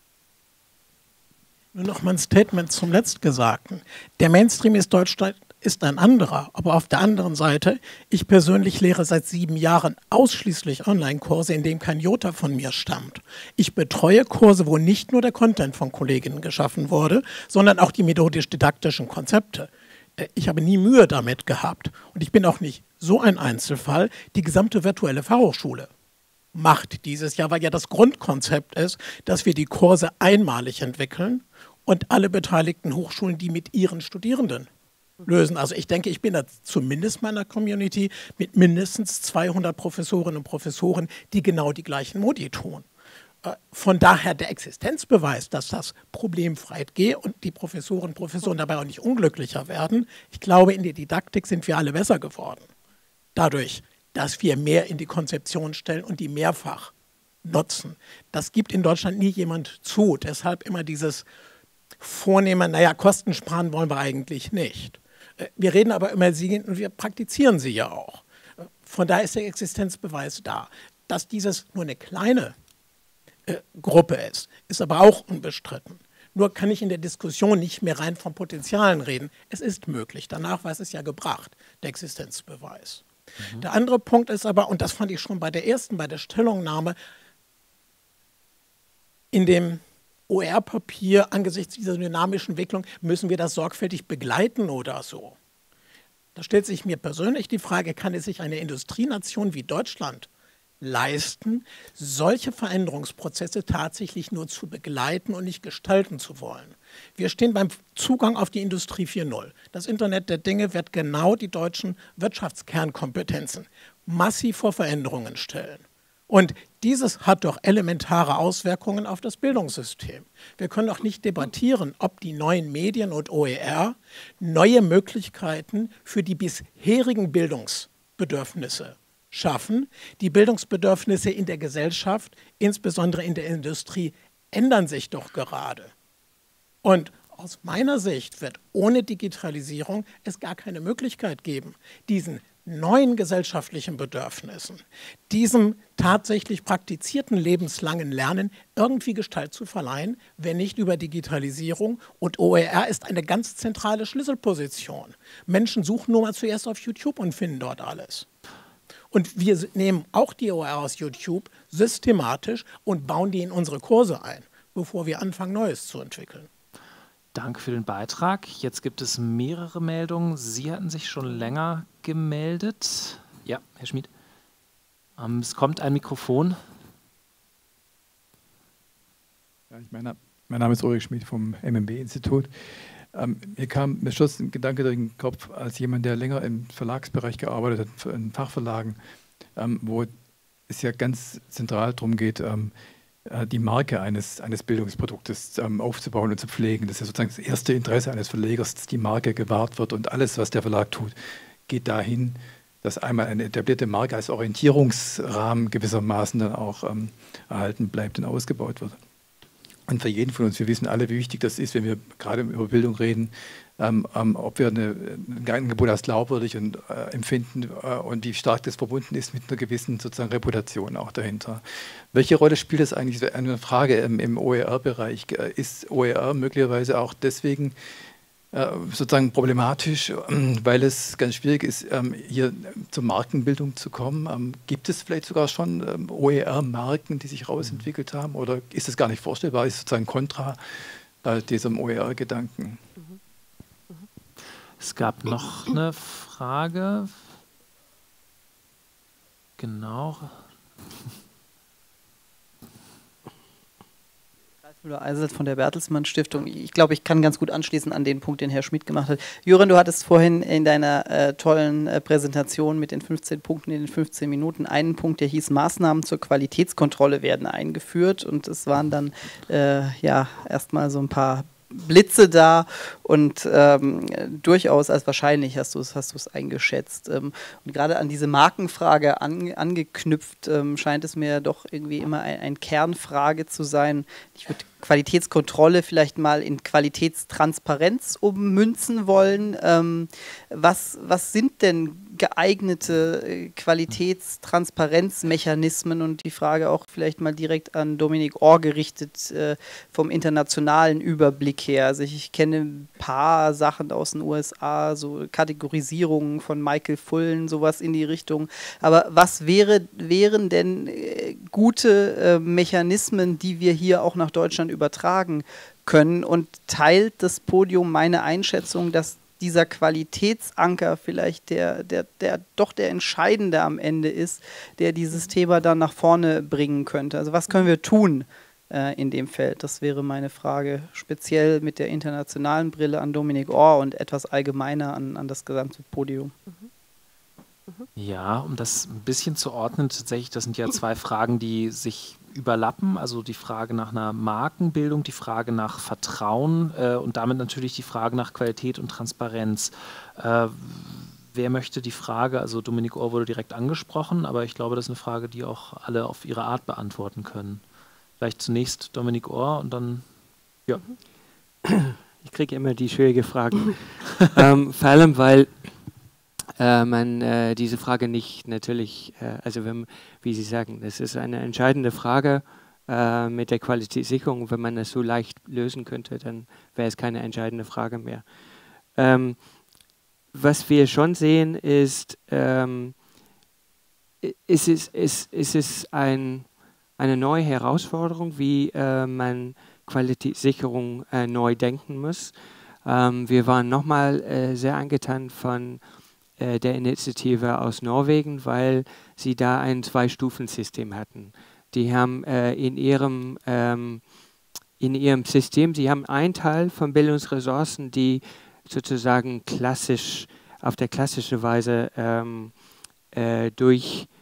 Nur noch mal ein Statement zum Letztgesagten. Der Mainstream ist Deutschland ist ein anderer, aber auf der anderen Seite, ich persönlich lehre seit 7 Jahren ausschließlich Online-Kurse, in denen kein Jota von mir stammt. Ich betreue Kurse, wo nicht nur der Content von Kolleginnen geschaffen wurde, sondern auch die methodisch-didaktischen Konzepte. Ich habe nie Mühe damit gehabt und ich bin auch nicht so ein Einzelfall. Die gesamte virtuelle Fachhochschule macht dieses Jahr, weil ja das Grundkonzept ist, dass wir die Kurse einmalig entwickeln und alle beteiligten Hochschulen die mit ihren Studierenden lösen. Also ich denke, ich bin da zumindest meiner Community mit mindestens 200 Professorinnen und Professoren, die genau die gleichen Modi tun. Von daher der Existenzbeweis, dass das problemfrei geht und die Professorinnen und Professoren dabei auch nicht unglücklicher werden. Ich glaube, in der Didaktik sind wir alle besser geworden. Dadurch, dass wir mehr in die Konzeption stellen und die mehrfach nutzen. Das gibt in Deutschland nie jemand zu. Deshalb immer dieses Vornehme, naja, Kosten sparen wollen wir eigentlich nicht. Wir reden aber immer sie und wir praktizieren sie ja auch. Von daher ist der Existenzbeweis da. Dass dieses nur eine kleine Gruppe ist aber auch unbestritten. Nur kann ich in der Diskussion nicht mehr rein von Potenzialen reden. Es ist möglich. Der Nachweis ist ja gebracht, der Existenzbeweis. Der andere Punkt ist aber, und das fand ich schon bei der Stellungnahme, in dem OER-Papier angesichts dieser dynamischen Entwicklung, müssen wir das sorgfältig begleiten oder so? Da stellt sich mir persönlich die Frage, kann es sich eine Industrienation wie Deutschland leisten, solche Veränderungsprozesse tatsächlich nur zu begleiten und nicht gestalten zu wollen? Wir stehen beim Zugang auf die Industrie 4.0. Das Internet der Dinge wird genau die deutschen Wirtschaftskernkompetenzen massiv vor Veränderungen stellen. Und dieses hat doch elementare Auswirkungen auf das Bildungssystem. Wir können doch nicht debattieren, ob die neuen Medien und OER neue Möglichkeiten für die bisherigen Bildungsbedürfnisse schaffen. Die Bildungsbedürfnisse in der Gesellschaft, insbesondere in der Industrie, ändern sich doch gerade. Und aus meiner Sicht wird ohne Digitalisierung es gar keine Möglichkeit geben, diesen neuen gesellschaftlichen Bedürfnissen, diesem tatsächlich praktizierten lebenslangen Lernen irgendwie Gestalt zu verleihen, wenn nicht über Digitalisierung. Und OER ist eine ganz zentrale Schlüsselposition. Menschen suchen nur mal zuerst auf YouTube und finden dort alles. Und wir nehmen auch die OER aus YouTube systematisch und bauen die in unsere Kurse ein, bevor wir anfangen, Neues zu entwickeln. Danke für den Beitrag. Jetzt gibt es mehrere Meldungen. Sie hatten sich schon länger gemeldet. Ja, Herr Schmid. Es kommt ein Mikrofon. Ja, mein Name ist Ulrich Schmid vom MMB-Institut. Mir schoss ein Gedanke durch den Kopf, als jemand, der länger im Verlagsbereich gearbeitet hat, in Fachverlagen, wo es ja ganz zentral darum geht, die Marke eines Bildungsproduktes aufzubauen und zu pflegen. Das ist ja sozusagen das erste Interesse eines Verlegers, dass die Marke gewahrt wird und alles, was der Verlag tut, geht dahin, dass einmal eine etablierte Marke als Orientierungsrahmen gewissermaßen dann auch erhalten bleibt und ausgebaut wird. Und für jeden von uns, wir wissen alle, wie wichtig das ist, wenn wir gerade über Bildung reden, ob wir ein Angebot als glaubwürdig und empfinden und wie stark das verbunden ist mit einer gewissen sozusagen Reputation auch dahinter. Welche Rolle spielt das eigentlich? Eine Frage im OER-Bereich. Ist OER möglicherweise auch deswegen sozusagen problematisch, weil es ganz schwierig ist, hier zur Markenbildung zu kommen. Gibt es vielleicht sogar schon OER-Marken, die sich rausentwickelt haben, oder ist es gar nicht vorstellbar? Ist sozusagen kontra diesem OER-Gedanken? Es gab noch eine Frage. Genau. Eisert von der Bertelsmann Stiftung. Ich glaube, ich kann ganz gut anschließen an den Punkt, den Herr Schmidt gemacht hat. Jürgen, du hattest vorhin in deiner tollen Präsentation mit den 15 Punkten in den 15 Minuten einen Punkt, der hieß, Maßnahmen zur Qualitätskontrolle werden eingeführt, und es waren dann ja erstmal so ein paar Blitze da und durchaus als wahrscheinlich hast du es eingeschätzt. Und gerade an diese Markenfrage angeknüpft, scheint es mir doch irgendwie immer ein Kernfrage zu sein. Ich würde Qualitätskontrolle vielleicht mal in Qualitätstransparenz ummünzen wollen. Was sind denn geeignete Qualitätstransparenzmechanismen? Und die Frage auch vielleicht mal direkt an Dominique Orr gerichtet, vom internationalen Überblick her. Also ich kenne ein paar Sachen aus den USA, so Kategorisierungen von Michael Fullen, sowas in die Richtung. Aber was wären denn gute Mechanismen, die wir hier auch nach Deutschland übertragen können? Und teilt das Podium meine Einschätzung, dass dieser Qualitätsanker vielleicht der entscheidende am Ende ist, der dieses Thema dann nach vorne bringen könnte? Also was können wir tun in dem Feld? Das wäre meine Frage, speziell mit der internationalen Brille an Dominique Orr und etwas allgemeiner an das gesamte Podium. Ja, um das ein bisschen zu ordnen, tatsächlich, das sind ja zwei Fragen, die sich überlappen, also die Frage nach einer Markenbildung, die Frage nach Vertrauen und damit natürlich die Frage nach Qualität und Transparenz. Wer möchte die Frage, also Dominique Orr wurde direkt angesprochen, aber ich glaube, das ist eine Frage, die auch alle auf ihre Art beantworten können. Vielleicht zunächst Dominique Orr und dann, ja. Ich kriege immer die schwierigen Fragen, vor allem, weil man diese Frage nicht natürlich, also wie Sie sagen, das ist eine entscheidende Frage mit der Qualitätssicherung. Wenn man das so leicht lösen könnte, dann wäre es keine entscheidende Frage mehr. Was wir schon sehen, ist, ist es eine neue Herausforderung, wie man Qualitätssicherung neu denken muss. Wir waren nochmal sehr angetan von der Initiative aus Norwegen, weil sie da ein Zwei-Stufen-System hatten. Die haben in ihrem System, sie haben einen Teil von Bildungsressourcen, die sozusagen klassisch, auf der klassische Weise durch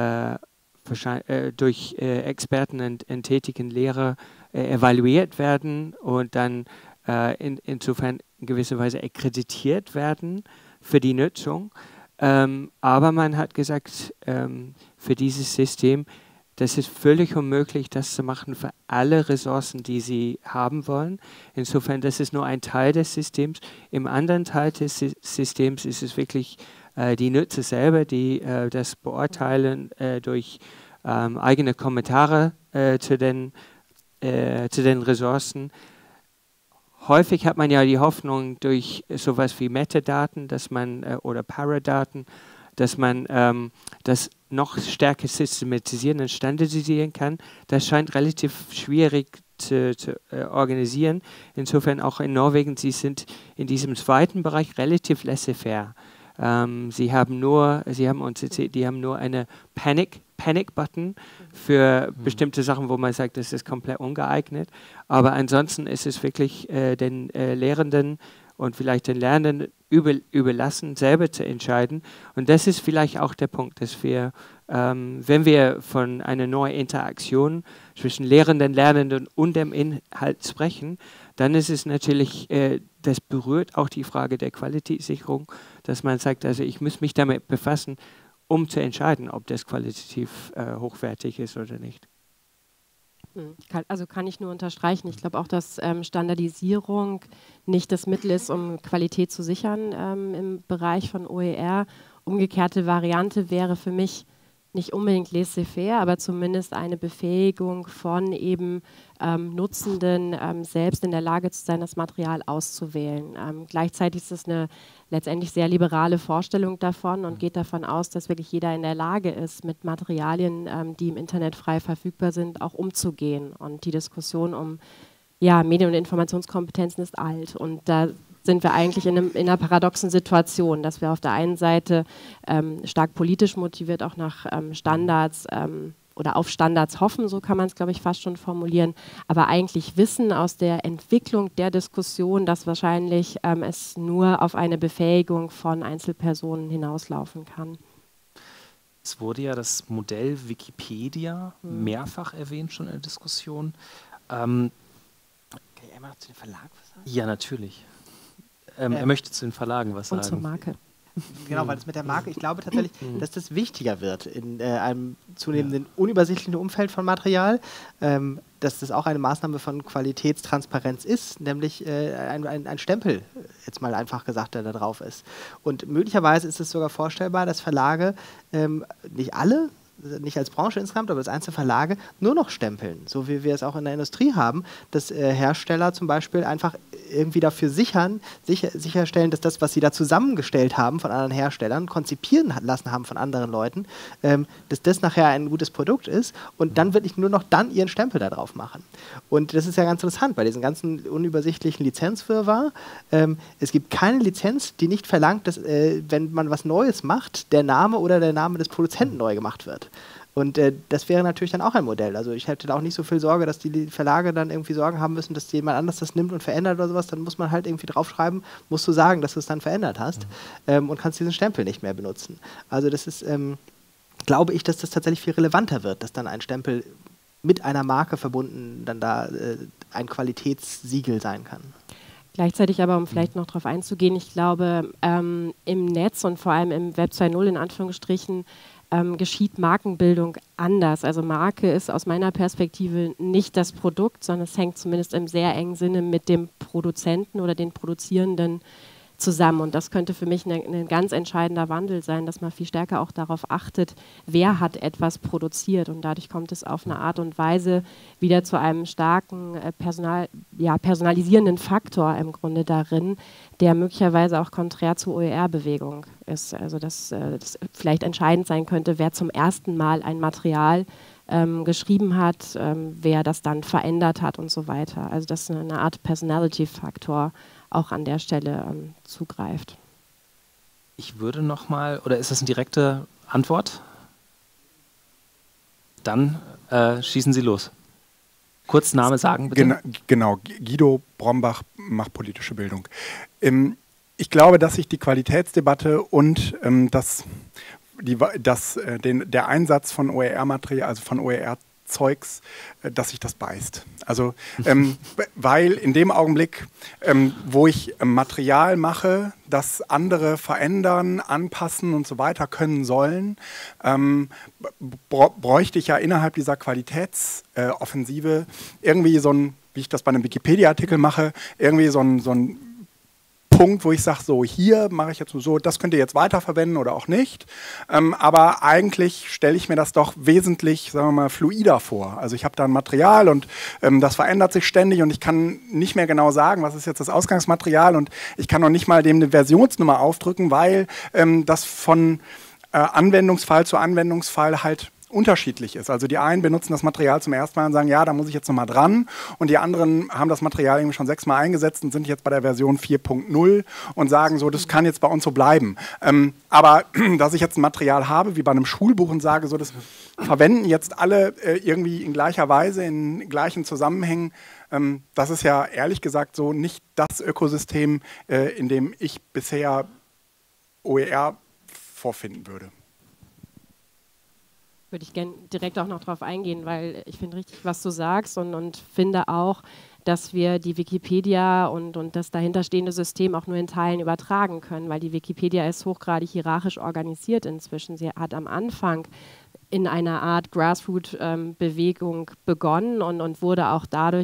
Experten und tätigen Lehrer evaluiert werden und dann insofern in gewisser Weise akkreditiert werden für die Nutzung. Aber man hat gesagt, für dieses System, das ist völlig unmöglich, das zu machen für alle Ressourcen, die sie haben wollen. Insofern, das ist nur ein Teil des Systems. Im anderen Teil des Systems ist es wirklich die Nutzer selber, die das beurteilen durch eigene Kommentare zu den Ressourcen. Häufig hat man ja die Hoffnung durch sowas wie Metadaten, dass man oder Paradaten, dass man das noch stärker systematisieren und standardisieren kann. Das scheint relativ schwierig zu organisieren. Insofern auch in Norwegen, sie sind in diesem zweiten Bereich relativ laissez-faire. Sie haben nur eine Panic-Button für bestimmte Sachen, wo man sagt, das ist komplett ungeeignet. Aber ansonsten ist es wirklich den Lehrenden und vielleicht den Lernenden überlassen, selber zu entscheiden. Und das ist vielleicht auch der Punkt, dass wir, wenn wir von einer neuen Interaktion zwischen Lehrenden, Lernenden und dem Inhalt sprechen, dann ist es natürlich, das berührt auch die Frage der Qualitätssicherung, dass man sagt, also ich muss mich damit befassen, um zu entscheiden, ob das qualitativ hochwertig ist oder nicht. Also kann ich nur unterstreichen. Ich glaube auch, dass Standardisierung nicht das Mittel ist, um Qualität zu sichern im Bereich von OER. Umgekehrte Variante wäre für mich nicht unbedingt laissez-faire, aber zumindest eine Befähigung von eben Nutzenden, selbst in der Lage zu sein, das Material auszuwählen. Gleichzeitig ist es eine letztendlich sehr liberale Vorstellung davon und geht davon aus, dass wirklich jeder in der Lage ist, mit Materialien, die im Internet frei verfügbar sind, auch umzugehen. Und die Diskussion um Medien- und Informationskompetenzen ist alt. Und da sind wir eigentlich in einer paradoxen Situation, dass wir auf der einen Seite stark politisch motiviert auch nach Standards oder auf Standards hoffen, so kann man es, glaube ich, fast schon formulieren, aber eigentlich wissen aus der Entwicklung der Diskussion, dass wahrscheinlich es nur auf eine Befähigung von Einzelpersonen hinauslaufen kann. Es wurde ja das Modell Wikipedia mehrfach erwähnt schon in der Diskussion. Kann ich einmal noch zu dem Verlag was sagen? Ja, natürlich. Er möchte zu den Verlagen was sagen. Und zur Marke. Genau, weil das mit der Marke, ich glaube tatsächlich, dass das wichtiger wird in einem zunehmenden unübersichtlichen Umfeld von Material, dass das auch eine Maßnahme von Qualitätstransparenz ist, nämlich ein Stempel, jetzt mal einfach gesagt, der da drauf ist. Und möglicherweise ist es sogar vorstellbar, dass Verlage, nicht alle, nicht als Branche insgesamt, aber als einzelne Verlage nur noch stempeln, so wie wir es auch in der Industrie haben, dass Hersteller zum Beispiel einfach irgendwie dafür sicherstellen, dass das, was sie da zusammengestellt haben von anderen Herstellern, konzipieren lassen haben von anderen Leuten, dass das nachher ein gutes Produkt ist und dann wirklich nur noch dann ihren Stempel da drauf machen. Und das ist ja ganz interessant bei diesen ganzen unübersichtlichen Lizenzwirrwarr. Es gibt keine Lizenz, die nicht verlangt, dass, wenn man was Neues macht, der Name oder der Name des Produzenten neu gemacht wird. Und das wäre natürlich dann auch ein Modell. Also ich hätte da auch nicht so viel Sorge, dass die Verlage dann irgendwie Sorgen haben müssen, dass jemand anders das nimmt und verändert oder sowas. Dann muss man halt irgendwie draufschreiben, musst du sagen, dass du es dann verändert hast und kannst diesen Stempel nicht mehr benutzen. Also das ist, glaube ich, dass das tatsächlich viel relevanter wird, dass dann ein Stempel mit einer Marke verbunden dann da ein Qualitätssiegel sein kann. Gleichzeitig aber, um vielleicht noch darauf einzugehen, ich glaube, im Netz und vor allem im Web 2.0 in Anführungsstrichen geschieht Markenbildung anders. Also Marke ist aus meiner Perspektive nicht das Produkt, sondern es hängt zumindest im sehr engen Sinne mit dem Produzenten oder den Produzierenden zusammen. Und das könnte für mich ein ganz entscheidender Wandel sein, dass man viel stärker auch darauf achtet, wer hat etwas produziert. Und dadurch kommt es auf eine Art und Weise wieder zu einem starken personalisierenden Faktor im Grunde darin, der möglicherweise auch konträr zur OER-Bewegung ist. Also dass das vielleicht entscheidend sein könnte, wer zum ersten Mal ein Material geschrieben hat, wer das dann verändert hat und so weiter. Also dass eine Art Personality-Faktor auch an der Stelle zugreift. Ich würde nochmal, oder ist das eine direkte Antwort? Dann schießen Sie los. Kurz Name sagen, bitte. Genau, Guido Brombach macht politische Bildung. Ich glaube, dass sich die Qualitätsdebatte und der Einsatz von OER-Material, also von OER-Zeugs, dass sich das beißt. Also, weil in dem Augenblick, wo ich Material mache, das andere verändern, anpassen und so weiter können sollen, bräuchte ich ja innerhalb dieser Qualitätsoffensive irgendwie so ein, wie ich das bei einem Wikipedia-Artikel mache, irgendwie so ein Punkt, wo ich sage, so hier mache ich jetzt so, das könnt ihr jetzt weiterverwenden oder auch nicht. Aber eigentlich stelle ich mir das doch wesentlich, sagen wir mal, fluider vor. Also ich habe da ein Material und das verändert sich ständig und ich kann nicht mehr genau sagen, was ist jetzt das Ausgangsmaterial und ich kann noch nicht mal dem eine Versionsnummer aufdrücken, weil das von Anwendungsfall zu Anwendungsfall halt unterschiedlich ist. Also die einen benutzen das Material zum ersten Mal und sagen, ja, da muss ich jetzt nochmal dran. Und die anderen haben das Material irgendwie schon 6-mal eingesetzt und sind jetzt bei der Version 4.0 und sagen so, das kann jetzt bei uns so bleiben. Aber dass ich jetzt ein Material habe, wie bei einem Schulbuch und sage, so, das verwenden jetzt alle irgendwie in gleicher Weise, in gleichen Zusammenhängen, das ist ja ehrlich gesagt so nicht das Ökosystem, in dem ich bisher OER vorfinden würde. Würde ich gerne direkt auch noch darauf eingehen, weil ich finde richtig, was du sagst und finde auch, dass wir die Wikipedia und das dahinterstehende System auch nur in Teilen übertragen können, weil die Wikipedia ist hochgradig hierarchisch organisiert inzwischen. Sie hat am Anfang in einer Art Grassroot-Bewegung begonnen und wurde auch dadurch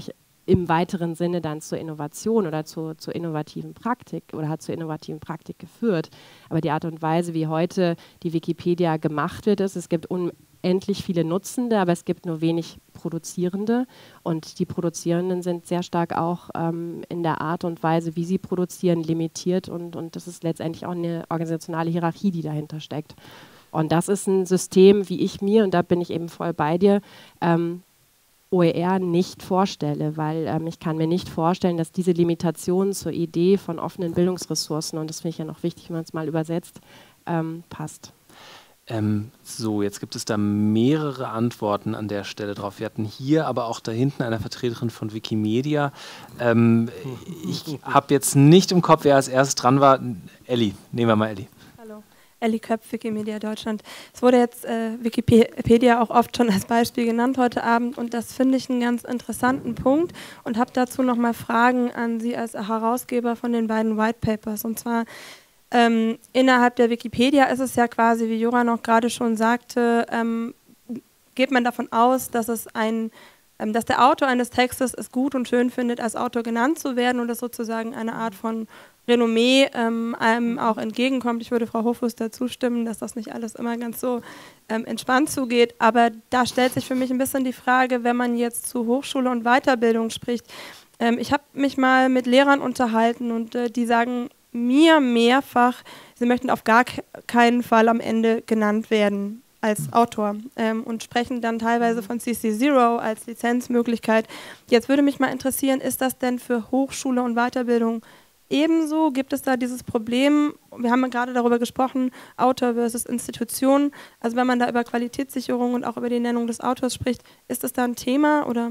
im weiteren Sinne dann zur Innovation oder zur innovativen Praktik oder hat zur innovativen Praktik geführt. Aber die Art und Weise, wie heute die Wikipedia gemacht wird, ist, es gibt unendlich viele Nutzende, aber es gibt nur wenig Produzierende. Und die Produzierenden sind sehr stark auch in der Art und Weise, wie sie produzieren, limitiert. Und das ist letztendlich auch eine organisationale Hierarchie, die dahinter steckt. Und das ist ein System, wie ich mir, und da bin ich eben voll bei dir, OER nicht vorstelle, weil ich kann mir nicht vorstellen, dass diese Limitation zur Idee von offenen Bildungsressourcen, und das finde ich ja noch wichtig, wenn man es mal übersetzt, passt. So, jetzt gibt es da mehrere Antworten an der Stelle drauf. Wir hatten hier aber auch da hinten eine Vertreterin von Wikimedia. Ich habe jetzt nicht im Kopf, wer als erstes dran war. Elli, nehmen wir mal Elli. Elli Köpf, Wikimedia Deutschland. Es wurde jetzt Wikipedia auch oft schon als Beispiel genannt heute Abend und das finde ich einen ganz interessanten Punkt und habe dazu nochmal Fragen an Sie als Herausgeber von den beiden White Papers. Und zwar innerhalb der Wikipedia ist es ja quasi, wie Joran auch gerade schon sagte, geht man davon aus, dass dass der Autor eines Textes es gut und schön findet, als Autor genannt zu werden und das sozusagen eine Art von Renommee einem auch entgegenkommt. Ich würde Frau Hofhuss dazu stimmen, dass das nicht alles immer ganz so entspannt zugeht. Aber da stellt sich für mich ein bisschen die Frage, wenn man jetzt zu Hochschule und Weiterbildung spricht. Ich habe mich mal mit Lehrern unterhalten und die sagen mir mehrfach, sie möchten auf gar keinen Fall am Ende genannt werden als Autor und sprechen dann teilweise von CC0 als Lizenzmöglichkeit. Jetzt würde mich mal interessieren, ist das denn für Hochschule und Weiterbildung ebenso? Gibt es da dieses Problem, wir haben ja gerade darüber gesprochen, Autor versus Institution, also wenn man da über Qualitätssicherung und auch über die Nennung des Autors spricht, ist das da ein Thema oder?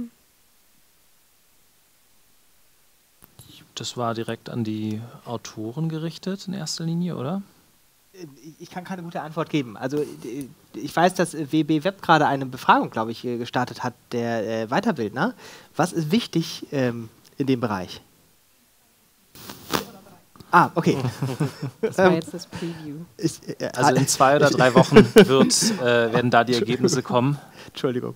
Das war direkt an die Autoren gerichtet in erster Linie, oder? Ich kann keine gute Antwort geben. Also ich weiß, dass WB Web gerade eine Befragung, glaube ich, gestartet hat, der Weiterbildner. Was ist wichtig in dem Bereich? Ah, okay. Das war jetzt das Preview. Also in 2 oder 3 Wochen werden da die Ergebnisse kommen. Entschuldigung.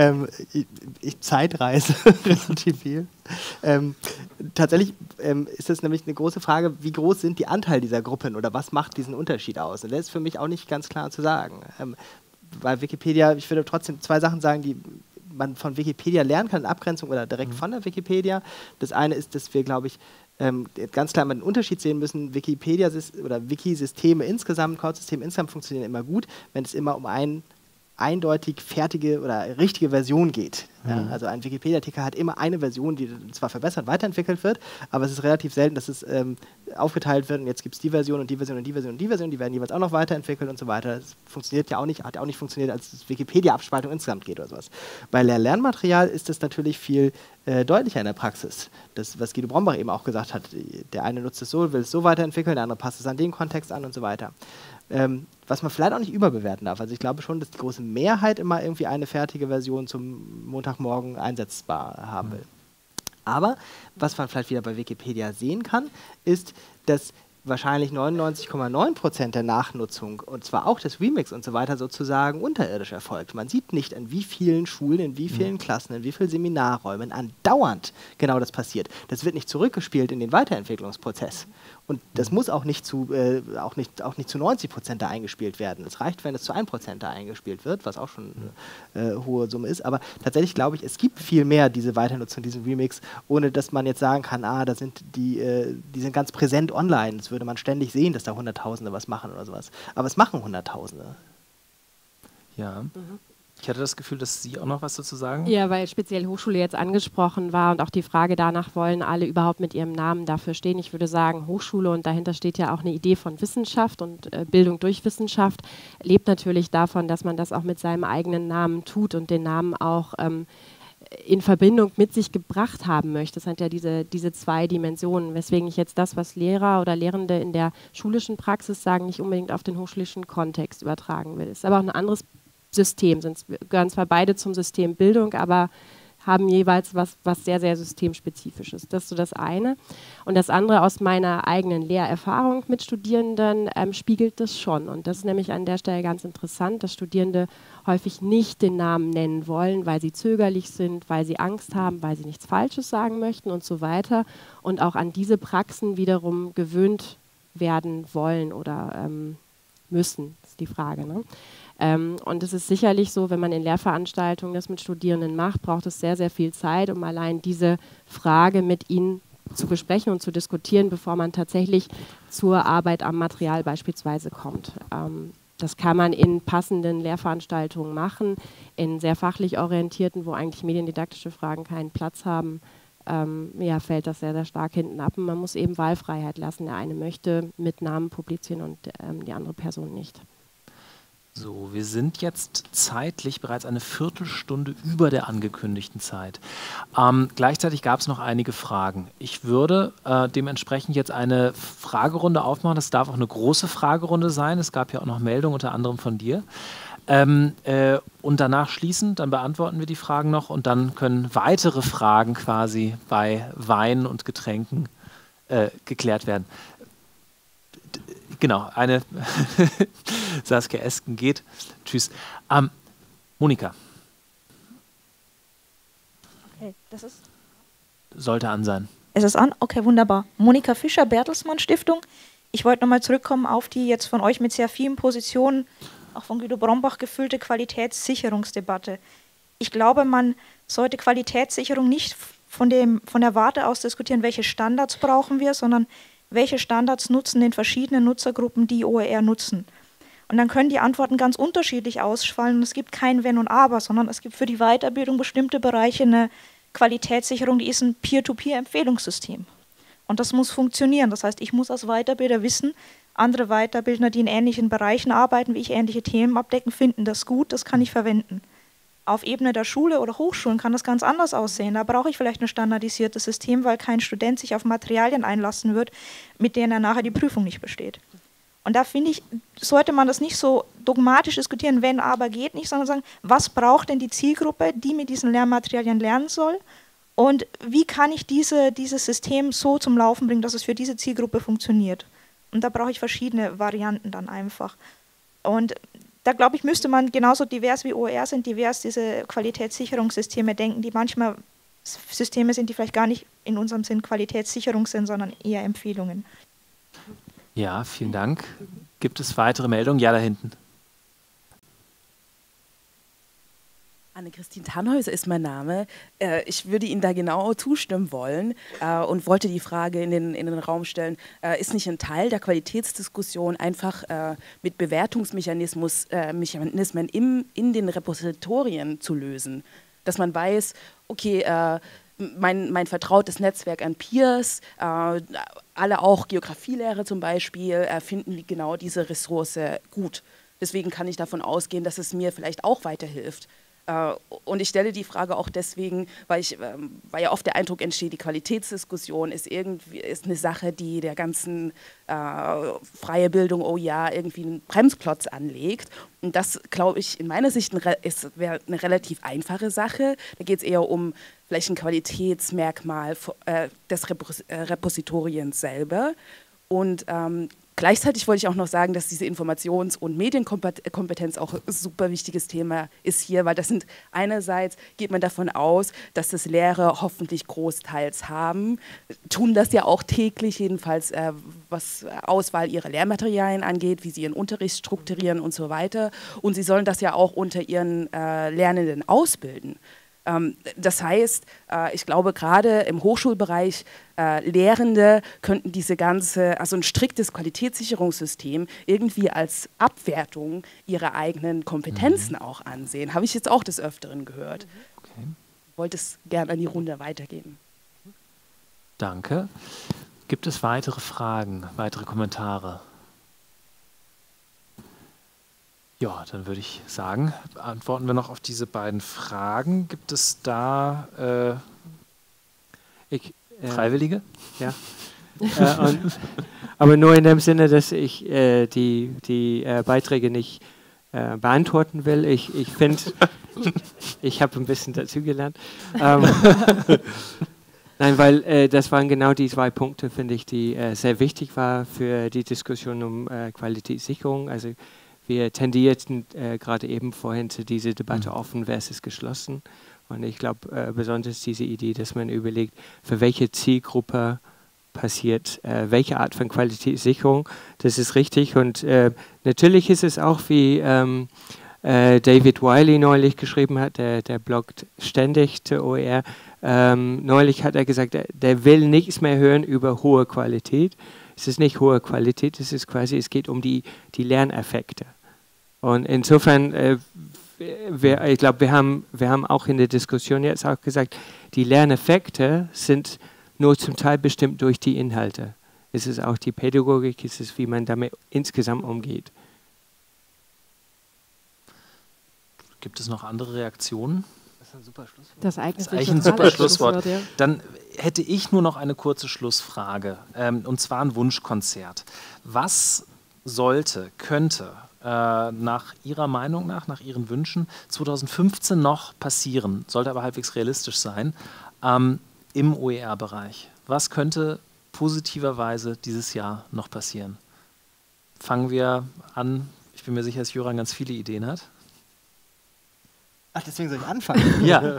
Ich zeitreise relativ viel. Tatsächlich ist das nämlich eine große Frage, wie groß sind die Anteil dieser Gruppen oder was macht diesen Unterschied aus? Und das ist für mich auch nicht ganz klar zu sagen. Bei Wikipedia, ich würde trotzdem 2 Sachen sagen, die man von Wikipedia lernen kann, in Abgrenzung oder direkt von der Wikipedia. Das eine ist, dass wir, glaube ich, ganz klar mal den Unterschied sehen müssen, Wikipedia oder Wiki-Systeme insgesamt, Code-Systeme insgesamt funktionieren immer gut, wenn es immer um eine eindeutig fertige oder richtige Version geht. Ja, also ein Wikipedia-Artikel hat immer eine Version, die zwar verbessert, weiterentwickelt wird, aber es ist relativ selten, dass es aufgeteilt wird und jetzt gibt es die Version und die Version und die Version und die Version, die werden jeweils auch noch weiterentwickelt und so weiter. Das funktioniert ja auch nicht, hat ja auch nicht funktioniert, als es Wikipedia-Abspaltung insgesamt geht oder sowas. Bei Lernmaterial ist das natürlich viel deutlicher in der Praxis. Das, was Guido Brombach eben auch gesagt hat, der eine nutzt es so, will es so weiterentwickeln, der andere passt es an den Kontext an und so weiter. Was man vielleicht auch nicht überbewerten darf. Also ich glaube schon, dass die große Mehrheit immer irgendwie eine fertige Version zum Montagmorgen einsetzbar haben will. Aber was man vielleicht wieder bei Wikipedia sehen kann, ist, dass wahrscheinlich 99,9% der Nachnutzung, und zwar auch des Remix und so weiter, sozusagen unterirdisch erfolgt. Man sieht nicht, an wie vielen Schulen, in wie vielen Klassen, in wie vielen Seminarräumen andauernd genau das passiert. Das wird nicht zurückgespielt in den Weiterentwicklungsprozess. Und das muss auch nicht zu 90% da eingespielt werden. Es reicht, wenn es zu 1% da eingespielt wird, was auch schon eine hohe Summe ist. Aber tatsächlich glaube ich, es gibt viel mehr diese Weiternutzung, diesen Remix, ohne dass man jetzt sagen kann, da sind die sind ganz präsent online. Das würde man ständig sehen, dass da Hunderttausende was machen oder sowas. Aber es machen Hunderttausende. Ja. Ich hatte das Gefühl, dass Sie auch noch was dazu sagen. Ja, weil speziell Hochschule jetzt angesprochen war und auch die Frage danach, wollen alle überhaupt mit ihrem Namen dafür stehen? Ich würde sagen, Hochschule, und dahinter steht ja auch eine Idee von Wissenschaft und Bildung durch Wissenschaft, lebt natürlich davon, dass man das auch mit seinem eigenen Namen tut und den Namen auch in Verbindung mit sich gebracht haben möchte. Das sind ja diese 2 Dimensionen, weswegen ich jetzt das, was Lehrer oder Lehrende in der schulischen Praxis sagen, nicht unbedingt auf den hochschulischen Kontext übertragen will. Es ist aber auch ein anderes System, gehören zwar beide zum System Bildung, aber haben jeweils was sehr, sehr systemspezifisch ist. Das ist so das eine. Und das andere aus meiner eigenen Lehrerfahrung mit Studierenden spiegelt das schon. Und das ist nämlich an der Stelle ganz interessant, dass Studierende häufig nicht den Namen nennen wollen, weil sie zögerlich sind, weil sie Angst haben, weil sie nichts Falsches sagen möchten und so weiter. Und auch an diese Praxen wiederum gewöhnt werden wollen oder müssen, ist die Frage, ne? Und es ist sicherlich so, wenn man in Lehrveranstaltungen das mit Studierenden macht, braucht es sehr, sehr viel Zeit, um allein diese Frage mit ihnen zu besprechen und zu diskutieren, bevor man tatsächlich zur Arbeit am Material beispielsweise kommt. Das kann man in passenden Lehrveranstaltungen machen, in sehr fachlich orientierten, wo eigentlich mediendidaktische Fragen keinen Platz haben. Fällt das sehr, sehr stark hinten ab. Und man muss eben Wahlfreiheit lassen. Der eine möchte mit Namen publizieren und die andere Person nicht. So, wir sind jetzt zeitlich bereits eine Viertelstunde über der angekündigten Zeit. Gleichzeitig gab es noch einige Fragen. Ich würde dementsprechend jetzt eine Fragerunde aufmachen. Das darf auch eine große Fragerunde sein. Es gab ja auch noch Meldungen, unter anderem von dir. Und danach schließen, dann beantworten wir die Fragen noch und dann können weitere Fragen quasi bei Wein und Getränken geklärt werden. Genau, eine Saskia Esken geht. Tschüss. Monika. Okay, das ist. Sollte an sein. Es ist an? Okay, wunderbar. Monika Fischer, Bertelsmann Stiftung. Ich wollte nochmal zurückkommen auf die jetzt von euch mit sehr vielen Positionen, auch von Guido Brombach gefüllte Qualitätssicherungsdebatte. Ich glaube, man sollte Qualitätssicherung nicht von der Warte aus diskutieren, welche Standards brauchen wir, sondern welche Standards nutzen den verschiedenen Nutzergruppen, die OER nutzen. Und dann können die Antworten ganz unterschiedlich ausfallen. Und es gibt kein Wenn und Aber, sondern es gibt für die Weiterbildung bestimmte Bereiche eine Qualitätssicherung, die ist ein Peer-to-Peer-Empfehlungssystem. Und das muss funktionieren. Das heißt, ich muss als Weiterbilder wissen, andere Weiterbildner, die in ähnlichen Bereichen arbeiten, wie ich ähnliche Themen abdecken, finden das gut, das kann ich verwenden. Auf Ebene der Schule oder Hochschulen kann das ganz anders aussehen. Da brauche ich vielleicht ein standardisiertes System, weil kein Student sich auf Materialien einlassen wird, mit denen er nachher die Prüfung nicht besteht. Und da finde ich, sollte man das nicht so dogmatisch diskutieren, wenn, aber geht nicht, sondern sagen, was braucht denn die Zielgruppe, die mit diesen Lernmaterialien lernen soll? Und wie kann ich dieses System so zum Laufen bringen, dass es für diese Zielgruppe funktioniert? Und da brauche ich verschiedene Varianten dann einfach. Und da, glaube ich, müsste man genauso divers wie OER sind, divers diese Qualitätssicherungssysteme denken, die manchmal Systeme sind, die vielleicht gar nicht in unserem Sinn Qualitätssicherung sind, sondern eher Empfehlungen. Ja, vielen Dank. Gibt es weitere Meldungen? Ja, da hinten. Anne-Christine Tannhäuser ist mein Name. Ich würde Ihnen da genau zustimmen wollen und wollte die Frage in den Raum stellen, ist nicht ein Teil der Qualitätsdiskussion einfach mit Bewertungsmechanismen in den Repositorien zu lösen? Dass man weiß, okay, mein vertrautes Netzwerk an Peers, alle auch Geografielehrer zum Beispiel, finden genau diese Ressource gut. Deswegen kann ich davon ausgehen, dass es mir vielleicht auch weiterhilft. Und ich stelle die Frage auch deswegen, weil ja oft der Eindruck entsteht, die Qualitätsdiskussion ist eine Sache, die der ganzen freie Bildung, oh ja, irgendwie einen Bremsklotz anlegt. Und das, glaube ich, in meiner Sicht wäre eine relativ einfache Sache. Da geht es eher um vielleicht ein Qualitätsmerkmal des Repositoriens selber. Und gleichzeitig wollte ich auch noch sagen, dass diese Informations- und Medienkompetenz auch ein super wichtiges Thema ist hier, weil das sind einerseits, geht man davon aus, dass das Lehrer hoffentlich großteils haben, tun das ja auch täglich, jedenfalls was Auswahl ihrer Lehrmaterialien angeht, wie sie ihren Unterricht strukturieren und so weiter. Und sie sollen das ja auch unter ihren Lernenden ausbilden. Das heißt, ich glaube, gerade im Hochschulbereich Lehrende könnten also ein striktes Qualitätssicherungssystem irgendwie als Abwertung ihrer eigenen Kompetenzen auch ansehen. Habe ich jetzt auch des Öfteren gehört. Okay. Ich wollte es gerne an die Runde weitergeben. Danke. Gibt es weitere Fragen, weitere Kommentare? Ja, dann würde ich sagen, antworten wir noch auf diese beiden Fragen. Gibt es da Freiwillige? Ja. Aber nur in dem Sinne, dass ich die Beiträge nicht beantworten will. Ich finde, ich habe ein bisschen dazu gelernt. Nein, weil das waren genau die 2 Punkte, finde ich, die sehr wichtig waren für die Diskussion um Qualitätssicherung. Also wir tendierten gerade eben vorhin zu dieser Debatte offen versus geschlossen. Und ich glaube, besonders diese Idee, dass man überlegt, für welche Zielgruppe passiert welche Art von Qualitätssicherung, das ist richtig. Und natürlich ist es auch, wie David Wiley neulich geschrieben hat, der bloggt ständig zur OER. Neulich hat er gesagt, der will nichts mehr hören über hohe Qualität. Es ist nicht hohe Qualität, es ist quasi, es geht um die Lerneffekte. Und insofern, ich glaube, wir haben auch in der Diskussion jetzt auch gesagt, die Lerneffekte sind nur zum Teil bestimmt durch die Inhalte. Es ist auch die Pädagogik, es ist, wie man damit insgesamt umgeht. Gibt es noch andere Reaktionen? Das ist ein super Schlusswort. Das ist eigentlich ein super Schlusswort. Ja. Dann hätte ich nur noch eine kurze Schlussfrage, und zwar ein Wunschkonzert. Was könnte nach Ihrer Meinung nach Ihren Wünschen 2015 noch passieren, sollte aber halbwegs realistisch sein, im OER-Bereich? Was könnte positiverweise dieses Jahr noch passieren? Fangen wir an. Ich bin mir sicher, dass Jöran ganz viele Ideen hat. Ach, deswegen soll ich anfangen? Ja.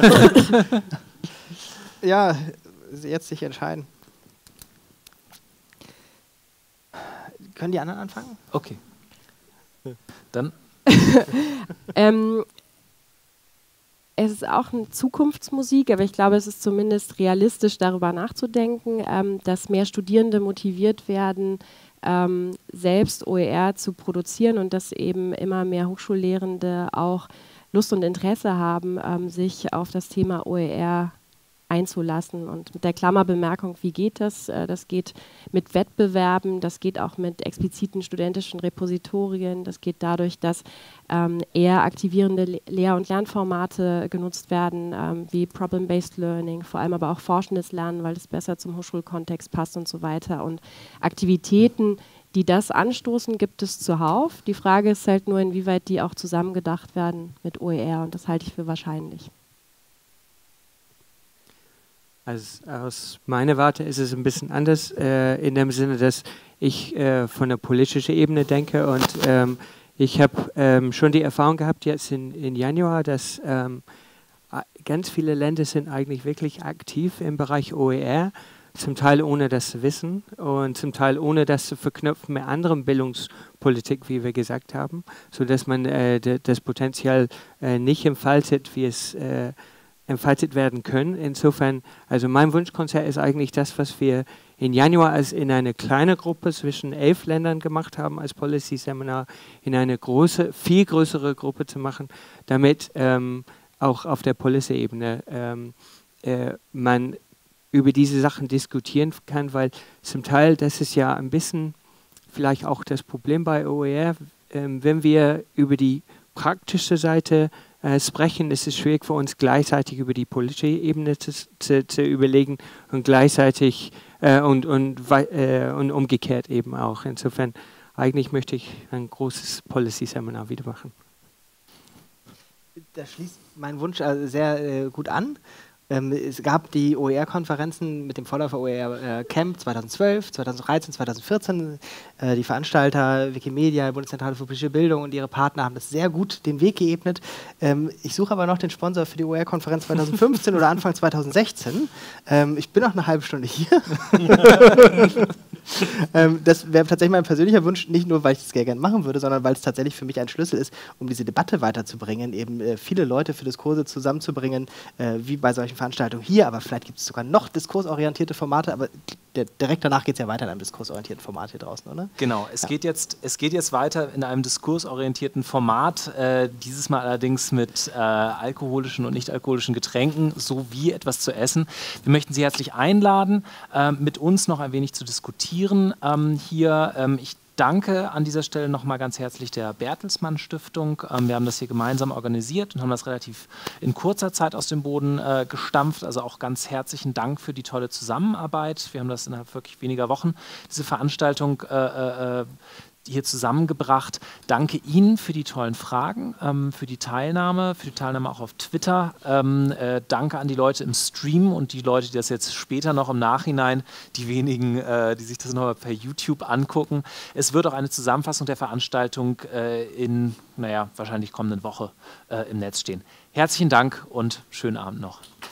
Ja, jetzt sich entscheiden. Können die anderen anfangen? Okay. Dann. Es ist auch eine Zukunftsmusik, aber ich glaube, es ist zumindest realistisch, darüber nachzudenken, dass mehr Studierende motiviert werden, selbst OER zu produzieren und dass eben immer mehr Hochschullehrende auch Lust und Interesse haben, sich auf das Thema OER einzulassen. Und mit der Klammerbemerkung, wie geht das? Das geht mit Wettbewerben, das geht auch mit expliziten studentischen Repositorien, das geht dadurch, dass eher aktivierende Lehr- und Lernformate genutzt werden, wie Problem-Based Learning, vor allem aber auch forschendes Lernen, weil es besser zum Hochschulkontext passt und so weiter. Und Aktivitäten, die das anstoßen, gibt es zuhauf. Die Frage ist halt nur, inwieweit die auch zusammengedacht werden mit OER, und das halte ich für wahrscheinlich. Also aus meiner Warte ist es ein bisschen anders, in dem Sinne, dass ich von der politischen Ebene denke, und ich habe schon die Erfahrung gehabt jetzt in Januar, dass ganz viele Länder sind eigentlich wirklich aktiv im Bereich OER, zum Teil ohne das zu wissen und zum Teil ohne das zu verknüpfen mit anderen Bildungspolitik, wie wir gesagt haben, sodass man das Potenzial nicht entfaltet, wie es entfaltet werden können. Insofern, also mein Wunschkonzert ist eigentlich das, was wir in Januar als in eine kleine Gruppe zwischen 11 Ländern gemacht haben, als Policy-Seminar, in eine viel größere Gruppe zu machen, damit auch auf der Policy-Ebene man über diese Sachen diskutieren kann, weil zum Teil, das ist ja ein bisschen vielleicht auch das Problem bei OER, wenn wir über die praktische Seite sprechen, ist es schwierig für uns gleichzeitig über die politische Ebene zu überlegen und gleichzeitig und umgekehrt eben auch. Insofern, eigentlich möchte ich ein großes Policy-Seminar wieder machen. Da schließt mein Wunsch sehr gut an. Es gab die OER-Konferenzen mit dem Vorläufer OER Camp 2012, 2013, 2014. Die Veranstalter, Wikimedia, Bundeszentrale für politische Bildung und ihre Partner haben das sehr gut den Weg geebnet. Ich suche aber noch den Sponsor für die OER-Konferenz 2015 oder Anfang 2016. Ich bin noch eine halbe Stunde hier. Das wäre tatsächlich mein persönlicher Wunsch, nicht nur, weil ich das gerne machen würde, sondern weil es tatsächlich für mich ein Schlüssel ist, um diese Debatte weiterzubringen, eben viele Leute für Diskurse zusammenzubringen, wie bei solchen Veranstaltungen hier, aber vielleicht gibt es sogar noch diskursorientierte Formate, aber direkt danach geht es ja weiter in einem diskursorientierten Format hier draußen, oder? Genau, es geht jetzt weiter in einem diskursorientierten Format, dieses Mal allerdings mit alkoholischen und nicht-alkoholischen Getränken sowie etwas zu essen. Wir möchten Sie herzlich einladen, mit uns noch ein wenig zu diskutieren hier. Ich danke an dieser Stelle nochmal ganz herzlich der Bertelsmann Stiftung. Wir haben das hier gemeinsam organisiert und haben das relativ in kurzer Zeit aus dem Boden gestampft. Also auch ganz herzlichen Dank für die tolle Zusammenarbeit. Wir haben das innerhalb wirklich weniger Wochen, diese Veranstaltung hier zusammengebracht. Danke Ihnen für die tollen Fragen, für die Teilnahme auch auf Twitter. Danke an die Leute im Stream und die Leute, die das jetzt später noch im Nachhinein, die wenigen, die sich das noch per YouTube angucken. Es wird auch eine Zusammenfassung der Veranstaltung in, wahrscheinlich kommenden Woche im Netz stehen. Herzlichen Dank und schönen Abend noch.